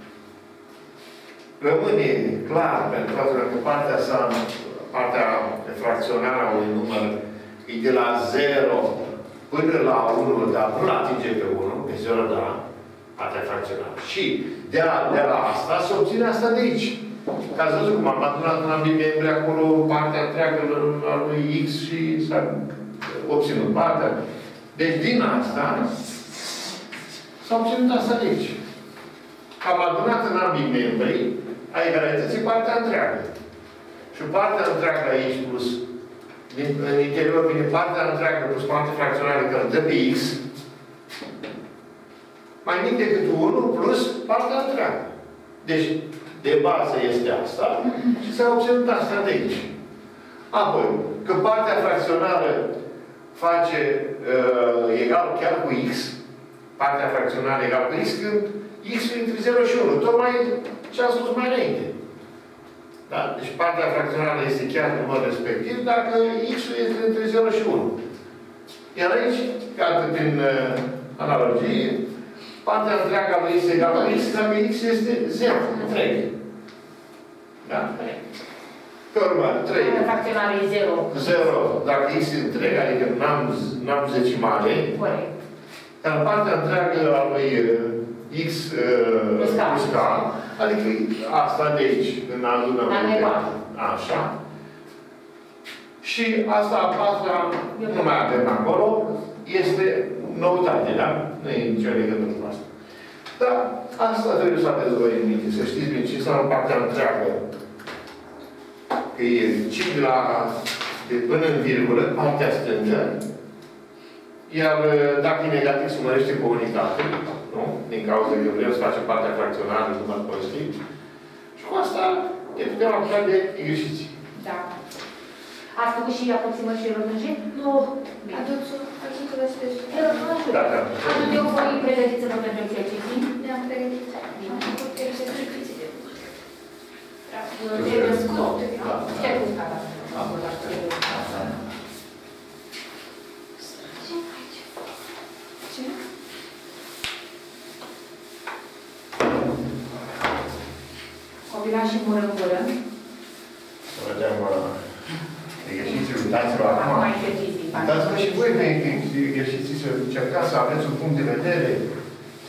Rămâne clar pentru toată că partea fracționară a unui număr e de la 0 până la 1, dar nu atinge pe 1, pe 0, da, partea fracționară. Și de la asta se obține asta de aici. Că ați văzut cum am adunat în ambii membri acolo partea întreagă a lui X și s-a obținut partea. Deci din asta s-a obținut asta de aici. Am adunat în ambii membri a egalității partea întreagă. Și partea întreagă aici plus în interior vine partea întreagă plus partea fracționară care dă pe X mai mic decât 1 plus partea întreagă. Deci de bază este asta și s-a obținut asta de aici. Apoi, că partea fracționară face egal chiar cu X, partea fracționară egal cu X, când X-ul între 0 și 1. Tocmai ce am spus mai înainte. Da? Deci partea fracționară este chiar numărul respectiv dacă X-ul este între 0 și 1. Iar aici, iată prin analogie, partea întreagă a lui X egal cu X dacă X este 0, întreg. Da? Pe urmă, 3. Partea fracționară e 0. 0, dacă X e întreg, adică n-am zecimale. Corect. Dar partea întreagă a lui X plus K, adică asta de aici, când adunăm. Așa. Și asta a patra, nu mai avem acolo, este noutate, da? Nu e nicio legătură cu asta. Dar asta trebuie să aveți voi în minte, să știți bine ce înseamnă partea întreagă. Că e cifra de până în virgulă, partea stângă, iar dacă e negativ, se mărește cu unitate, nu? Din cauza că vrem să facem partea fracționară în număr pozitiv. Și cu asta ne putem apuca de exerciții. Da. Ați făcut și aproximări și rămânjiri? Nu. Aduțul la sfârșit. Da, da. Atunci eu voi pregătiți-vă pentru exerciții. Ne-am pregătit. Am făcut exerciții de Trebuie scurt. Ce cu scala? Ce? Copilașii mură în gură. Să vedem exercițiul. Uitați-vă acum. Acum exerciții. Uitați-vă și voi pe exerciții să încercați să aveți un punct de vedere.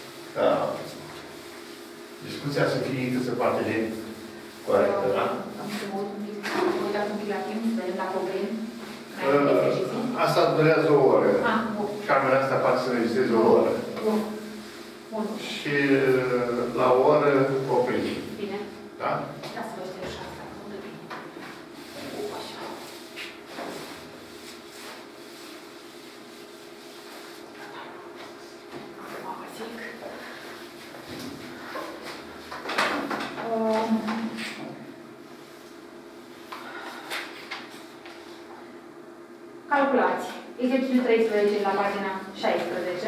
Discuția să fie cât se poate de corectă, da? Uitați un pic la timp, să vedem dacă o vrem. Asta durează o oră. Bun. Camera asta poate să înregistreze o oră. Bun. Și la o oră oprim. Bine. Da? Da, să vă știu și asta. Unde bine. Așa. Acum zic. Calculați. Exercițiul 13 la pagina 16.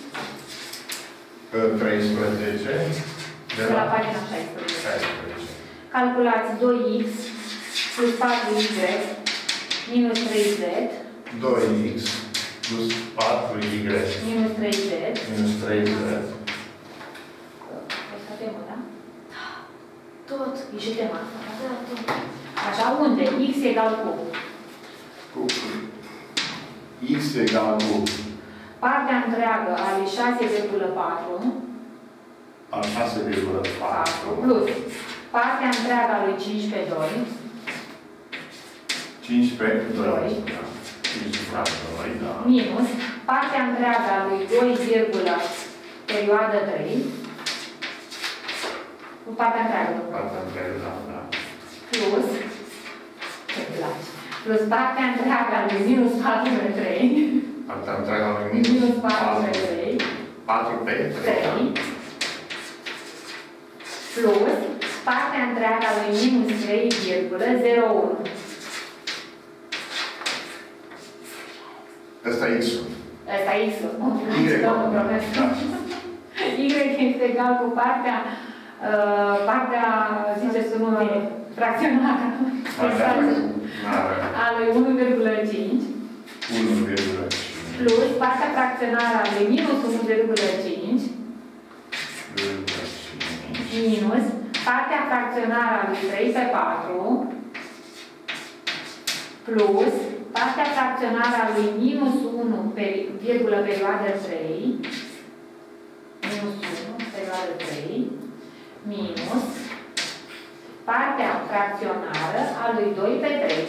13. De la pagina 16. 16. Calculați 2x plus 4y minus 3z 2x plus 4y minus 3z. minus 3z. Asta temă, da? Tot. E și tema. Da, tot. Așa, unde? X egal cu Cu x egal cu partea întreagă a lui 6,4 al 6,4 plus partea întreagă a lui 5 pe 2 5 pe 2. Doi. 5 pe 2, da. minus partea întreagă a lui 2, perioadă 3 cu partea întreagă. Partea întreagă, da, da. Plus, ce-mi place, plus partea întreagă a lui minus 4 pe 3 Partea întreagă a lui minus 4 pe 3 4 pe 3. Plus partea întreagă a lui minus 3,01. Ăsta e x-ul. Asta e x-ul. Y. Domnul profesor. Y este egal cu partea, ziceți un nume, fracționară. A lui 1,5. 1,5. Plus partea fracționară a lui minus 1,5. Minus partea fracționară a lui 3 pe 4. Plus partea fracționară a lui minus 1, perioadă 3. Minus 1, perioadă 3. Minus partea fracționară a lui 2 pe 3.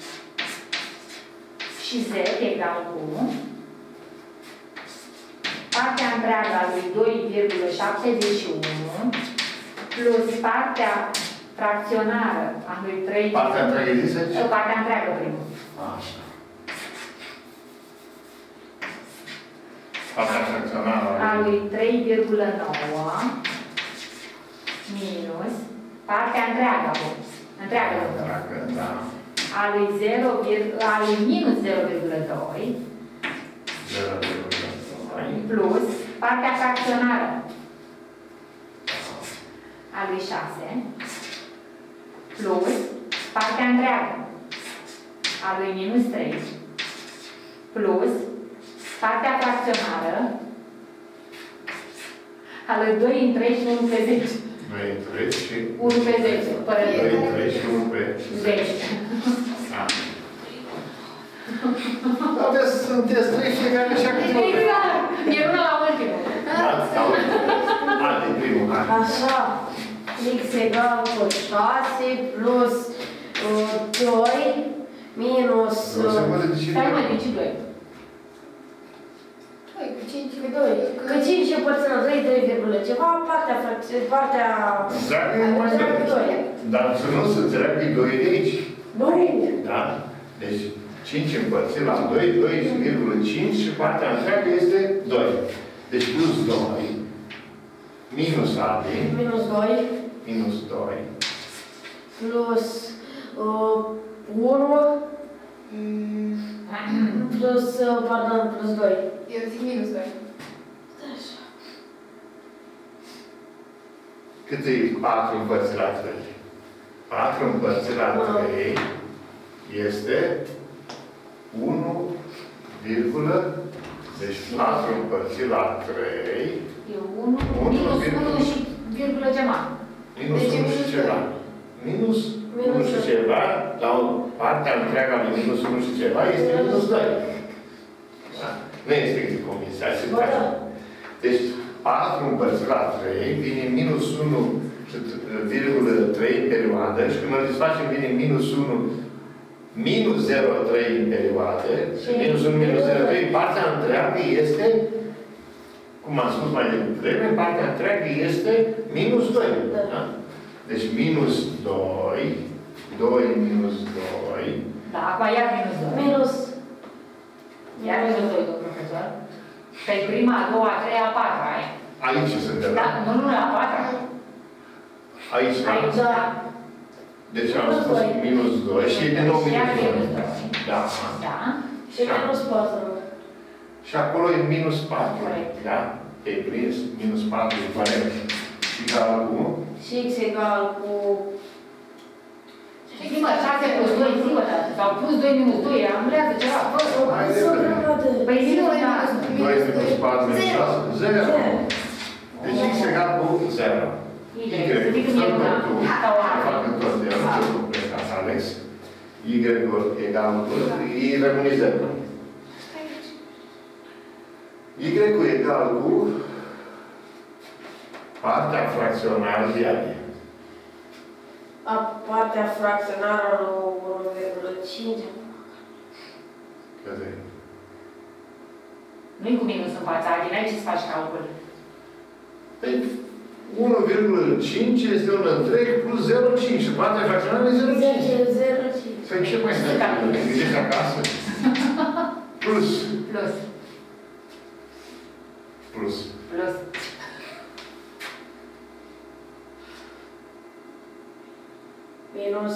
Și z egal cu partea întreagă a lui 2,71 plus partea fracționară a lui 3. Partea întreagă e zisă? Partea întreagă primul. Așa. Partea fracționară A lui 3,9 minus partea întreagă acum. Întreagă. întreagă, da. A lui 0, a lui minus 0,2 0,2. plus partea fracționară a lui 6 plus partea întreagă a lui minus 3 plus partea fracționară a lui 2 întregi și 1 pe 10. 2 întregi și 1 pe 10. 2 întregi și 1 pe 10. Da. Aveți, sunteți trei fiecare așa câte o vreme. Exact! E una la ultimul. Da, la ultimul. Hai, de primul, hai. Așa. X egal cu 6 plus 2 minus... Nu se poate de Stai mai de ce 2? 2 cu 5 Cu 2. Că 5 împărțit la 2, 2, ceva, partea... Dacă e mai bine. Dar să nu se înțeleagă că e 2 de aici. Nu. Da? Deci 5 împărțit la 2, 2,5 și partea întreagă este 2. Deci plus 2 minus AB Minus 2 minus 2 plus 1 plus, pardon, plus 2. Eu zic minus 2. Așa. cât e 4 împărțit la 3? 4 împărțit la 3 este 1, deci 4 împărțit la 3 E 1, minus 1 și virgulă ceva. minus Deci 1 și ceva. Minus 1 și ceva, la partea întreagă a lui minus 1 și ceva, este minus 2. Da? Nu este convins, hai să Da. Deci 4 împărțit la 3 vine minus 1 0,3 în perioadă și când îl desfacem vine minus 1, minus 0,3 în perioadă și minus 1, minus 0,3, partea întreagă este, cum am spus mai devreme, partea întreagă este minus 2. Da? Deci minus 2, 2 minus 2. Da, acum iar minus 2. Minus. Iar minus 2, domnul profesor. Pe prima, a doua, a treia, a patra, ai. Aici suntem. Da, nu, la a patra. Aici, Aici, da. da. Deci am spus minus 2 și e din nou minus 2. Da. Da. Și minus 4. Și acolo e minus 4. Corect. Da? E prins, minus 4 e corect. Și egal cu? Și x egal cu... Zi, mă, 6 plus 2, zi, mă, sau plus 2 minus 2, anulează ceva. Hai de vreme. Păi zi, mă, da. 2 minus 4 minus 6, 0. Deci x egal cu 0. Y, să zic când e una. Sau să facă tot de el, ce lucruri ca să ales. Y egal cu, y rămâne 0. Y egal cu partea fracționară de aia. Partea fracționară la 1,5. Câte? Nu-i cu minus în fața, din aici îți faci calcul. Păi 1,5 este un întreg plus 0,5 și partea fracționară e 0,5. Păi ce mai stai? Gândești acasă? Plus. Plus. Plus. Plus. Minus...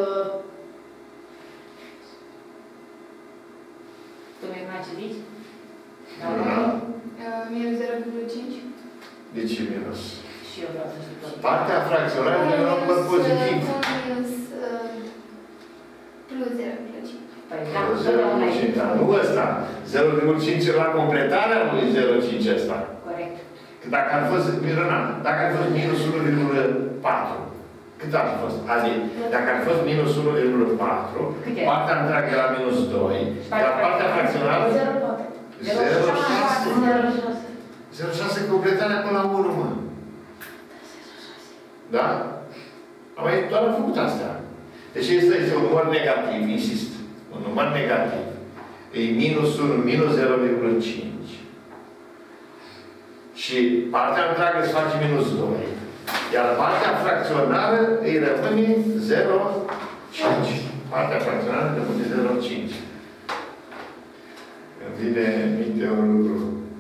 Tu mi-ai ce zici? Da. Minus 0,5. De ce minus? Și eu vreau să știu tot. Partea fracționară e un număr pozitiv. Minus plus 0,5. Păi da, totdeauna e. 0,5, dar nu ăsta. 0,5 la completarea lui 0,5 ăsta. Corect. Că dacă ar fost, Mirona, dacă ar fost minus 1,4, cât ar fi fost? Adică, dacă ar fost minus 1,4, partea întreagă era minus 2, dar partea fracționară 0,6. 0,6 completarea până la urmă. Da? Am mai doar am făcut astea. Deci este un număr negativ, insist. Un număr negativ. E minus 1, minus 0,5. Și partea întreagă se face minus 2. Iar partea fracționară îi rămâne 0,5. Partea fracționară rămâne 0,5. Îmi vine minte un lucru.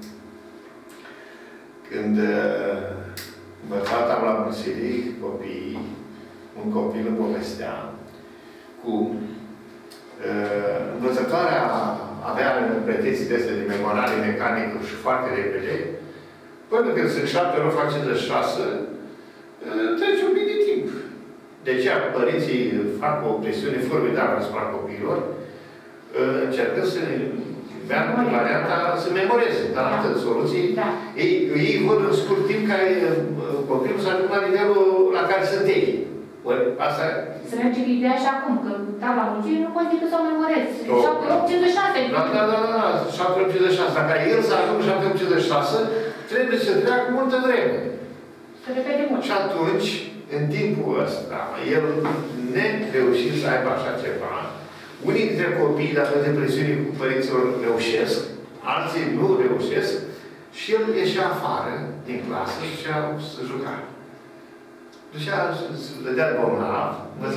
Când învățatam la Musilii copiii, un copil îmi povestea cum învățătoarea avea pretenții astea de memorare mecanică și foarte repede, până când sunt 7 ori fac 56, trece un pic de timp. De aceea părinții fac o presiune formidabilă asupra copiilor, încercă să meargă în varianta să memoreze, dar atât soluții. Da. Ei vor în scurt timp ca copilul să ajungă la nivelul la care sunt ei. Asta Să merge cu ideea și acum, că tabla mulțimii nu poți decât să o memorezi. 7,86. Da. 7,86. Dacă el să ajungă 7,86, trebuie să treacă multă vreme. Se repede mult. Și atunci, în timpul ăsta, el nereușit să aibă așa ceva, unii dintre copii, datorită presiunii cu părinților, reușesc, alții nu reușesc, și el ieșea afară din clasă și să juca. Ducea, se vedea bolnav,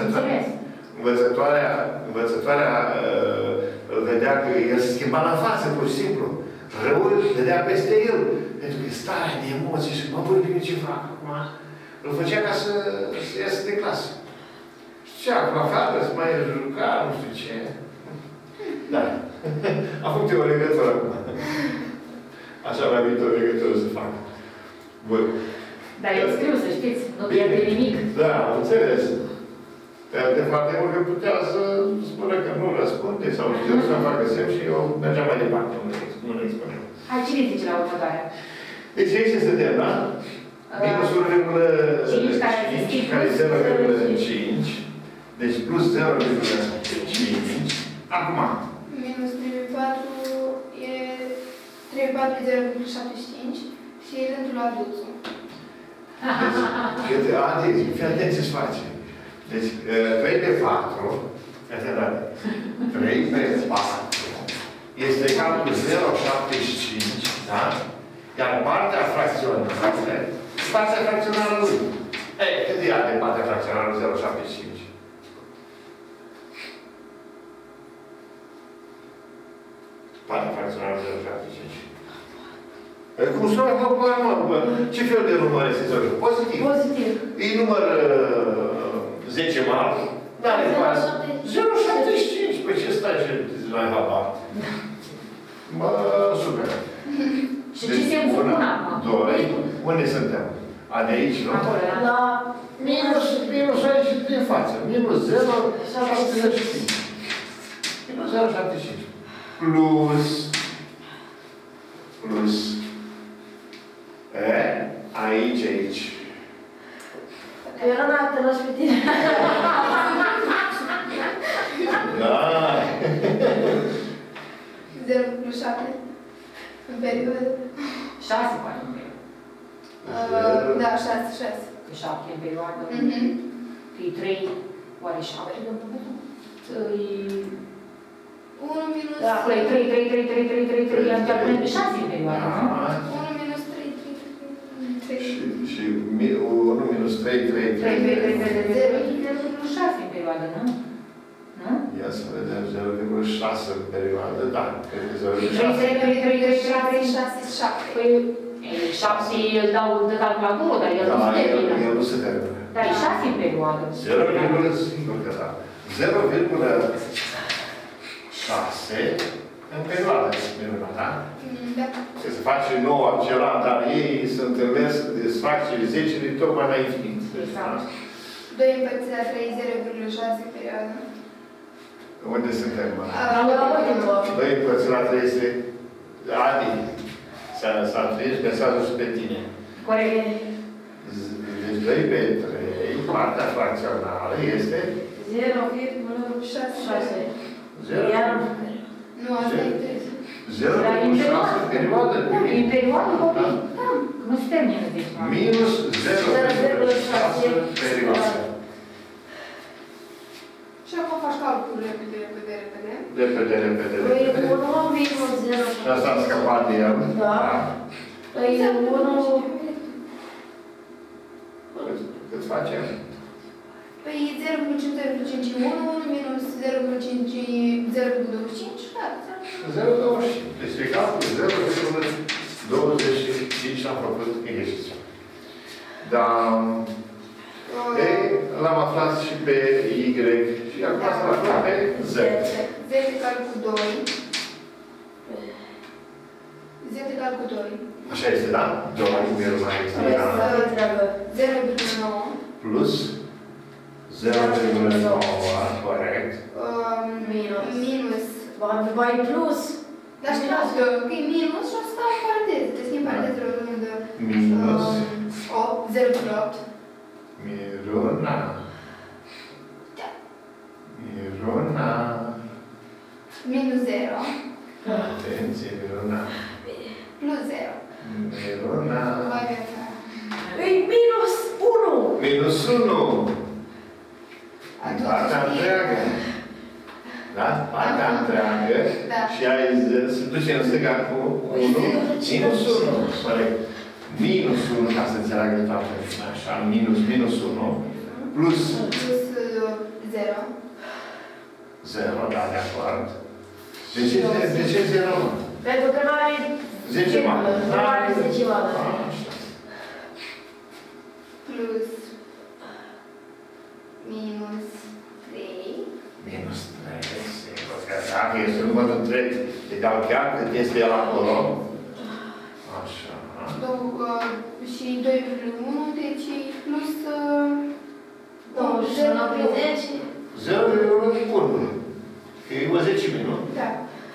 învățătoarea îl vedea că el se schimba la față, pur și simplu. Răul vedea peste el. Pentru că starea de emoții și mă pune bine ce fac acum. Îl făcea ca să iasă de clasă. Și ce, acum afară, să mai juca, nu știu ce. Da. A făcut o legătură acum. Așa mai venit o legătură să fac. Bun. Dar eu scriu, să știți, nu pierde nimic. Da, înțeles. De foarte mult că putea să spună că nu răspunde sau știu să facă semn și eu mergeam mai departe. Nu le spuneam. Hai, cine zice la următoarea? Deci aici suntem, da? Minus 1,5 care e 0,5. Deci plus 0,5. Acum. Minus 3,4 e 3,4 0,75 și rândul adusul. Deci, Adi, fii atent ce-ți face. Deci, 3 pe 4, 3 pe 4 este egal cu 0,75, da? Iar partea fracționară, partea fracționară lui. Ei, cât e de partea fracționară 0,75? Partea fracționară 0,75. Cum sună, ce fel de număr este? Pozitiv. Pozitiv. E număr 10 mari. N-are pas. 0,75. Păi ce stai și mai habar? Mă, super. Și ce se împune acum? 2. Unde suntem? A de aici, nu? Acolo, da? La Minus aici din față. Minus 0,75. Minus 0,75. Plus. Aici. Ioana, te las pe tine. Da. 0,7 în perioadă. 6 poate în perioadă. Da, 6. Că 7 în perioadă. Că e 3, oare 7? 1 minus... Da, acolo e 3, am punem 6 în perioadă, nu? 1 minus 3. Și 1 minus 3, 0,6 în perioadă, nu? Nu? Ia să vedem, 0,6 în perioadă, da, cred că 0,6. 6. Păi, 7 îl dau de calculatură, dar el nu se termină. El nu se termină. Dar e 6 în perioadă. 0,6 în perioadă, minunat, da? Da. Că se face nou acela, dar ei se întâlnesc, desfac cele 10 de tocmai la infinit. Exact. 2 împărțit la 3, 0,6 în perioadă. Unde suntem? La 2 împărțit la 3 este Adi. S-a trăit mesajul și pe tine. Corect. Deci 2 pe 3, partea fracțională este 0,6. 0. Iar Nu, asta e 3. 0,6 în perioadă. În perioadă, copii. Da. Nu se termină, deci. Minus 0,6 perioadă. Și acum faci calculul repede. Repede. păi 1 minus 0. Asta am scăpat de el. Da. Păi 1... Cât facem? Păi 0,5 minus 0,25, da. 0,25. Deci egal cu 0,25 am făcut exercițiu. Dar l-am aflat și pe Y și acum s-a aflat pe Z. Z egal cu 2. Z egal cu 2. Așa este, da? 2, mai este egal. 0,9 Plus 0,9, corect. Minus. Vai plus. Dar știi că e minus și o să stau în paranteză. Te schimbi parantezele rând. Minus 0,8. Miruna. Minus 0. Atenție, Miruna. Plus 0. Miruna. Vai viața. Ei, minus 1. Minus 1. Atunci Partea întreagă. Da? Partea întreagă. Da. Și ai se duce în stânga cu 1. Minus 1. Corect. Minus 1, ca să înțeleagă toată. Așa, minus 1. Plus 0. 0, da, de acord. De ce 0, mă? Pentru că nu are 10 mari. Nu are 10 mari. Așa. Plus minus 3. Minus 3, sigur. Că dacă este numărul întreg, egal chiar cât este el acolo. Așa. Și 2,1, deci plus 21 pe 10. 0,1. Că e o zecime, nu? Da.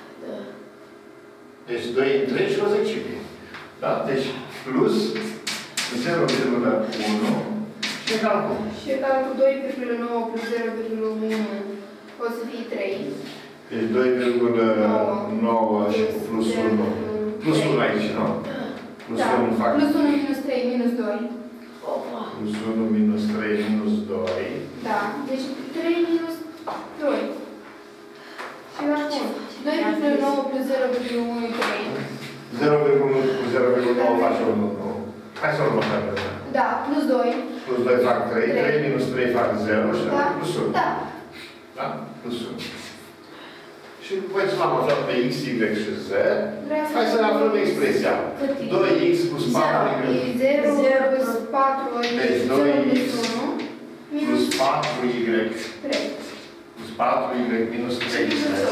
Deci 2 întregi și o zecime. Da? Deci plus 0,1 și egal cu. Și egal cu 2,9 plus 0,1 o să fie 3. Deci 2,9 și cu plus 1. Plus 1 aici, nu? Plus 1 fac. Plus 1 minus 3 minus 2. Plus 1 minus 3 minus 2. Da, deci 3 minus 2. Și acum, 2,9 plus 0,1 e 3. 0,1 cu 0,9 face 1, nu? Hai să o luăm așa. Da, plus 2. Plus 2 fac 3, 3 minus 3 fac 0 și Da, plus 1. da. Da? Plus 1. Și după ce l-am aflat pe x, y și z, hai să ne aflăm expresia. 2x plus 4y. 0 plus 4 ori 0 plus 1 Plus 4y. 3. Plus 4y minus 3.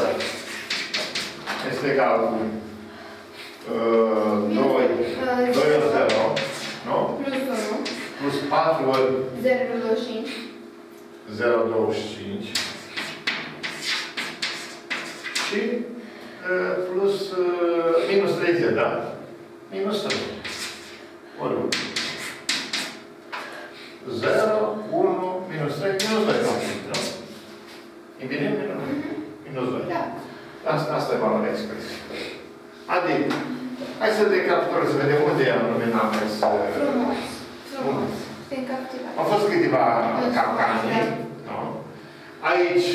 Este egal cu 2 ori 0, nu? Plus 1. Plus 4 ori 0,25. 0,25. Și plus minus 30, da? Minus 3. Ori 1. 0, 1, minus 3, minus 2. Nu? E bine? Minus 2. Da. Asta e valoarea expresiei. Adică, hai să recapitulăm, să vedem unde am nominat mers. Frumos. Frumos. Te încaptivat. Au fost câteva capcane. Nu? Aici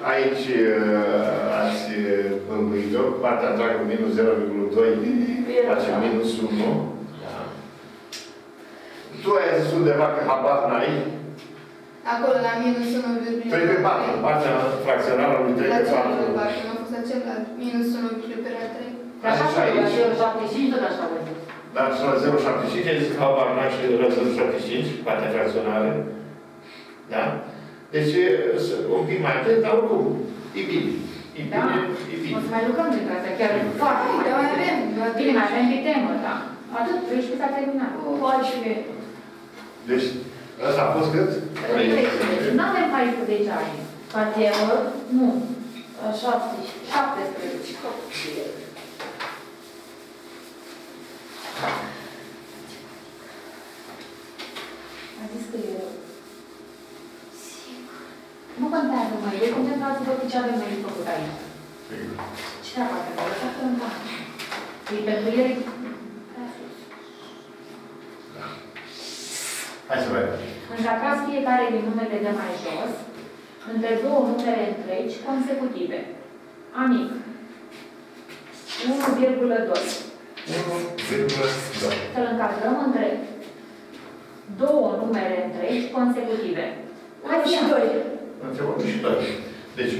ați bălbuit-o, partea întreagă cu minus 0,2 face minus 1. Da. Tu ai zis undeva că habar n-ai. Acolo la minus 1,4. 3 pe 4, partea fracționară lui 3 La pe 4. celălalt, nu a fost acela, minus 1,3. Dar așa și aici, 0,75, tot așa văzut. Dar și la 0,75, ai zis că habar n-ai și la 0,75, partea fracționară. Da? Deci, un pic mai atent, dar oricum, e bine. E Da? bine, e bine. O să mai lucrăm dintre astea, chiar foarte Da, mai avem. bine, mai avem pe temă, da. Atât, 13 s-a terminat. 14. Deci, ăsta a fost cât? 13. Nu avem 14 ani. Ca temă, Nu. 17. 17. A zis că e rău. Nu contează mai, deci concentrați-vă pe ce avem noi făcut aici. Ce treaba asta? Că lăsați în bani. E pentru el prea sus. Hai să vedem. Încadrați fiecare din numele de mai jos între două numere întregi consecutive. Amic. 1,2. 1,2. Să-l încadrăm între două numere întregi consecutive. 1 și 2. Între 1 și 2. Deci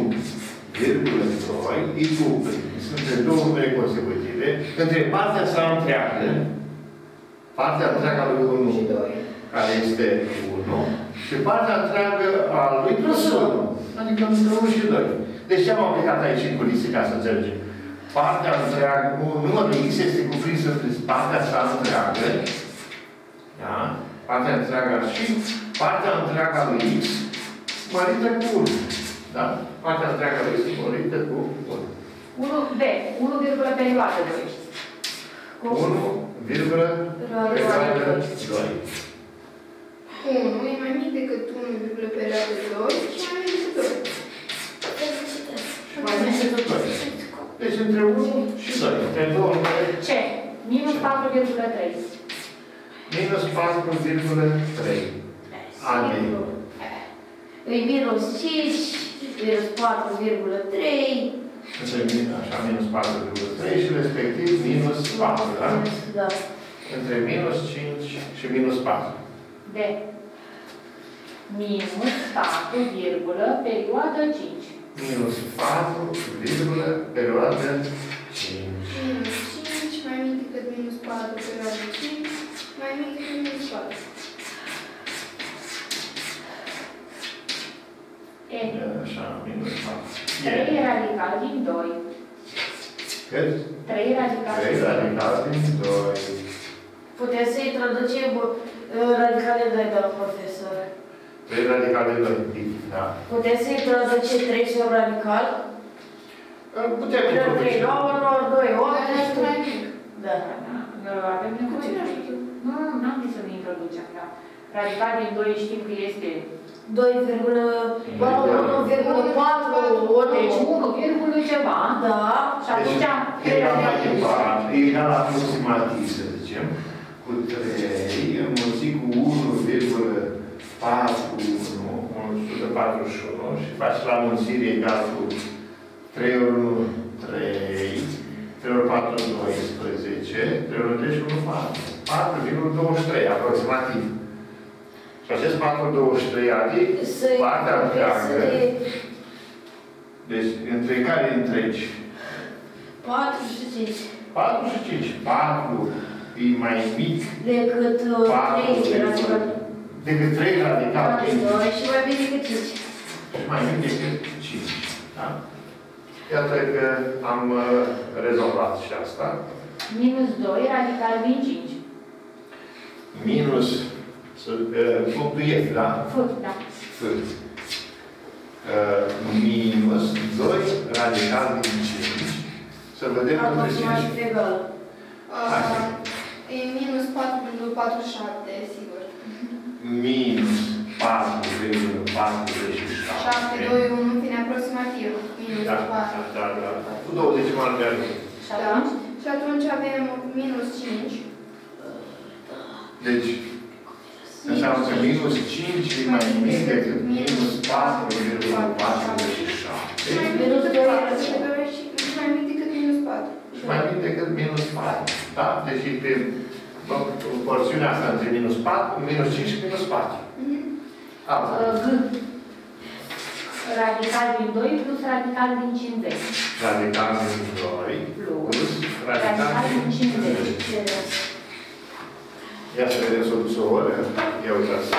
1,2 egal, sunt între două numere consecutive, între partea sa întreagă, partea întreagă a lui 1, care este 1, și partea întreagă a lui plus 1. Adică între 1 și 2. Deci ce am aplicat aici în culise, ca să înțelegem? Partea întreagă, numărul x este cuprins între partea sa întreagă, da? Partea întreagă și partea întreagă a lui x mărită cu 1. Da? Partea întreagă a lui x mărită cu 1. 1B, 1, perioadă 2. 1, perioadă 2. 1 e mai mic decât 1, perioadă 2 și mai mic decât 2. Și mai mic decât 2. Deci între 1 și 2. Între două numere. C. Minus 4,3. Minus 4,3. Adică. Îi minus 5, minus 4,3. Așa, minus 4,3 și respectiv minus 4, da? Da. Între minus 5 și minus 4. D. Minus 4, perioadă 5. Minus 4, perioadă 5. Minus 5 mai mic decât minus 4, perioadă 5, mai mic decât minus 4. E. Așa, minus 4. 3 radical din 2. Cât? 3 radical 3 radical din 2. Puteți să-i traducem radicale 2 de la profesor. 3 radical din 2. Da. Puteți să-i traduce 3 sub radical? Putem 3, 9, 9, 2, 8. Mai mic. Da. Avem nevoie de... Nu, n-am zis să ne introducem, da. Radical din 2 știm că este... 2,1,4 ori... Deci 1, ceva. Da. Și atunci... Deci, egal aproximativ, să zicem, cu cu 3 înmulțit cu 1,41 și faci la mulțire egal cu 3 ori 1, 3, 3 ori 4, 12, 3 ori 3 și 1, 4, 4,23 aproximativ. Și acest 4,23 adică partea întreagă. Deci, între care întregi? 4 și 5. 4 și 5. 4 e mai mic Decât 3 radical. Decât 3 radical. Și mai mic decât 5. Și mai mic decât 5. Da? Iată că am rezolvat și asta. Minus 2 radical din 5. Minus punctul F, da? F, da. F. Minus 2 radical din 5. Să vedem între 5. E minus 4,47, sigur. Minus 4,47. 7, 2, 1, fiind aproximativ. Minus 4. Da. Cu 2 decimale de ajuns. Da. Și atunci avem minus 5. Deci, înseamnă că minus 5 e mai mic decât minus 4,47. Minus 2 și mai mic decât minus 4. Și mai mic decât minus 4. Da? Deci pe porțiunea asta între minus 4, minus 5 și minus 4. G. Radical din 2 plus radical din 50. Radical din 2 plus radical din 50. Ia să vedem soluția oră. Ia uitați.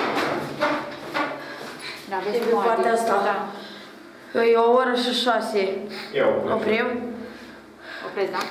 Da, de pe partea asta. E o oră și 6. Ia oprim. Oprim? Opresc, da?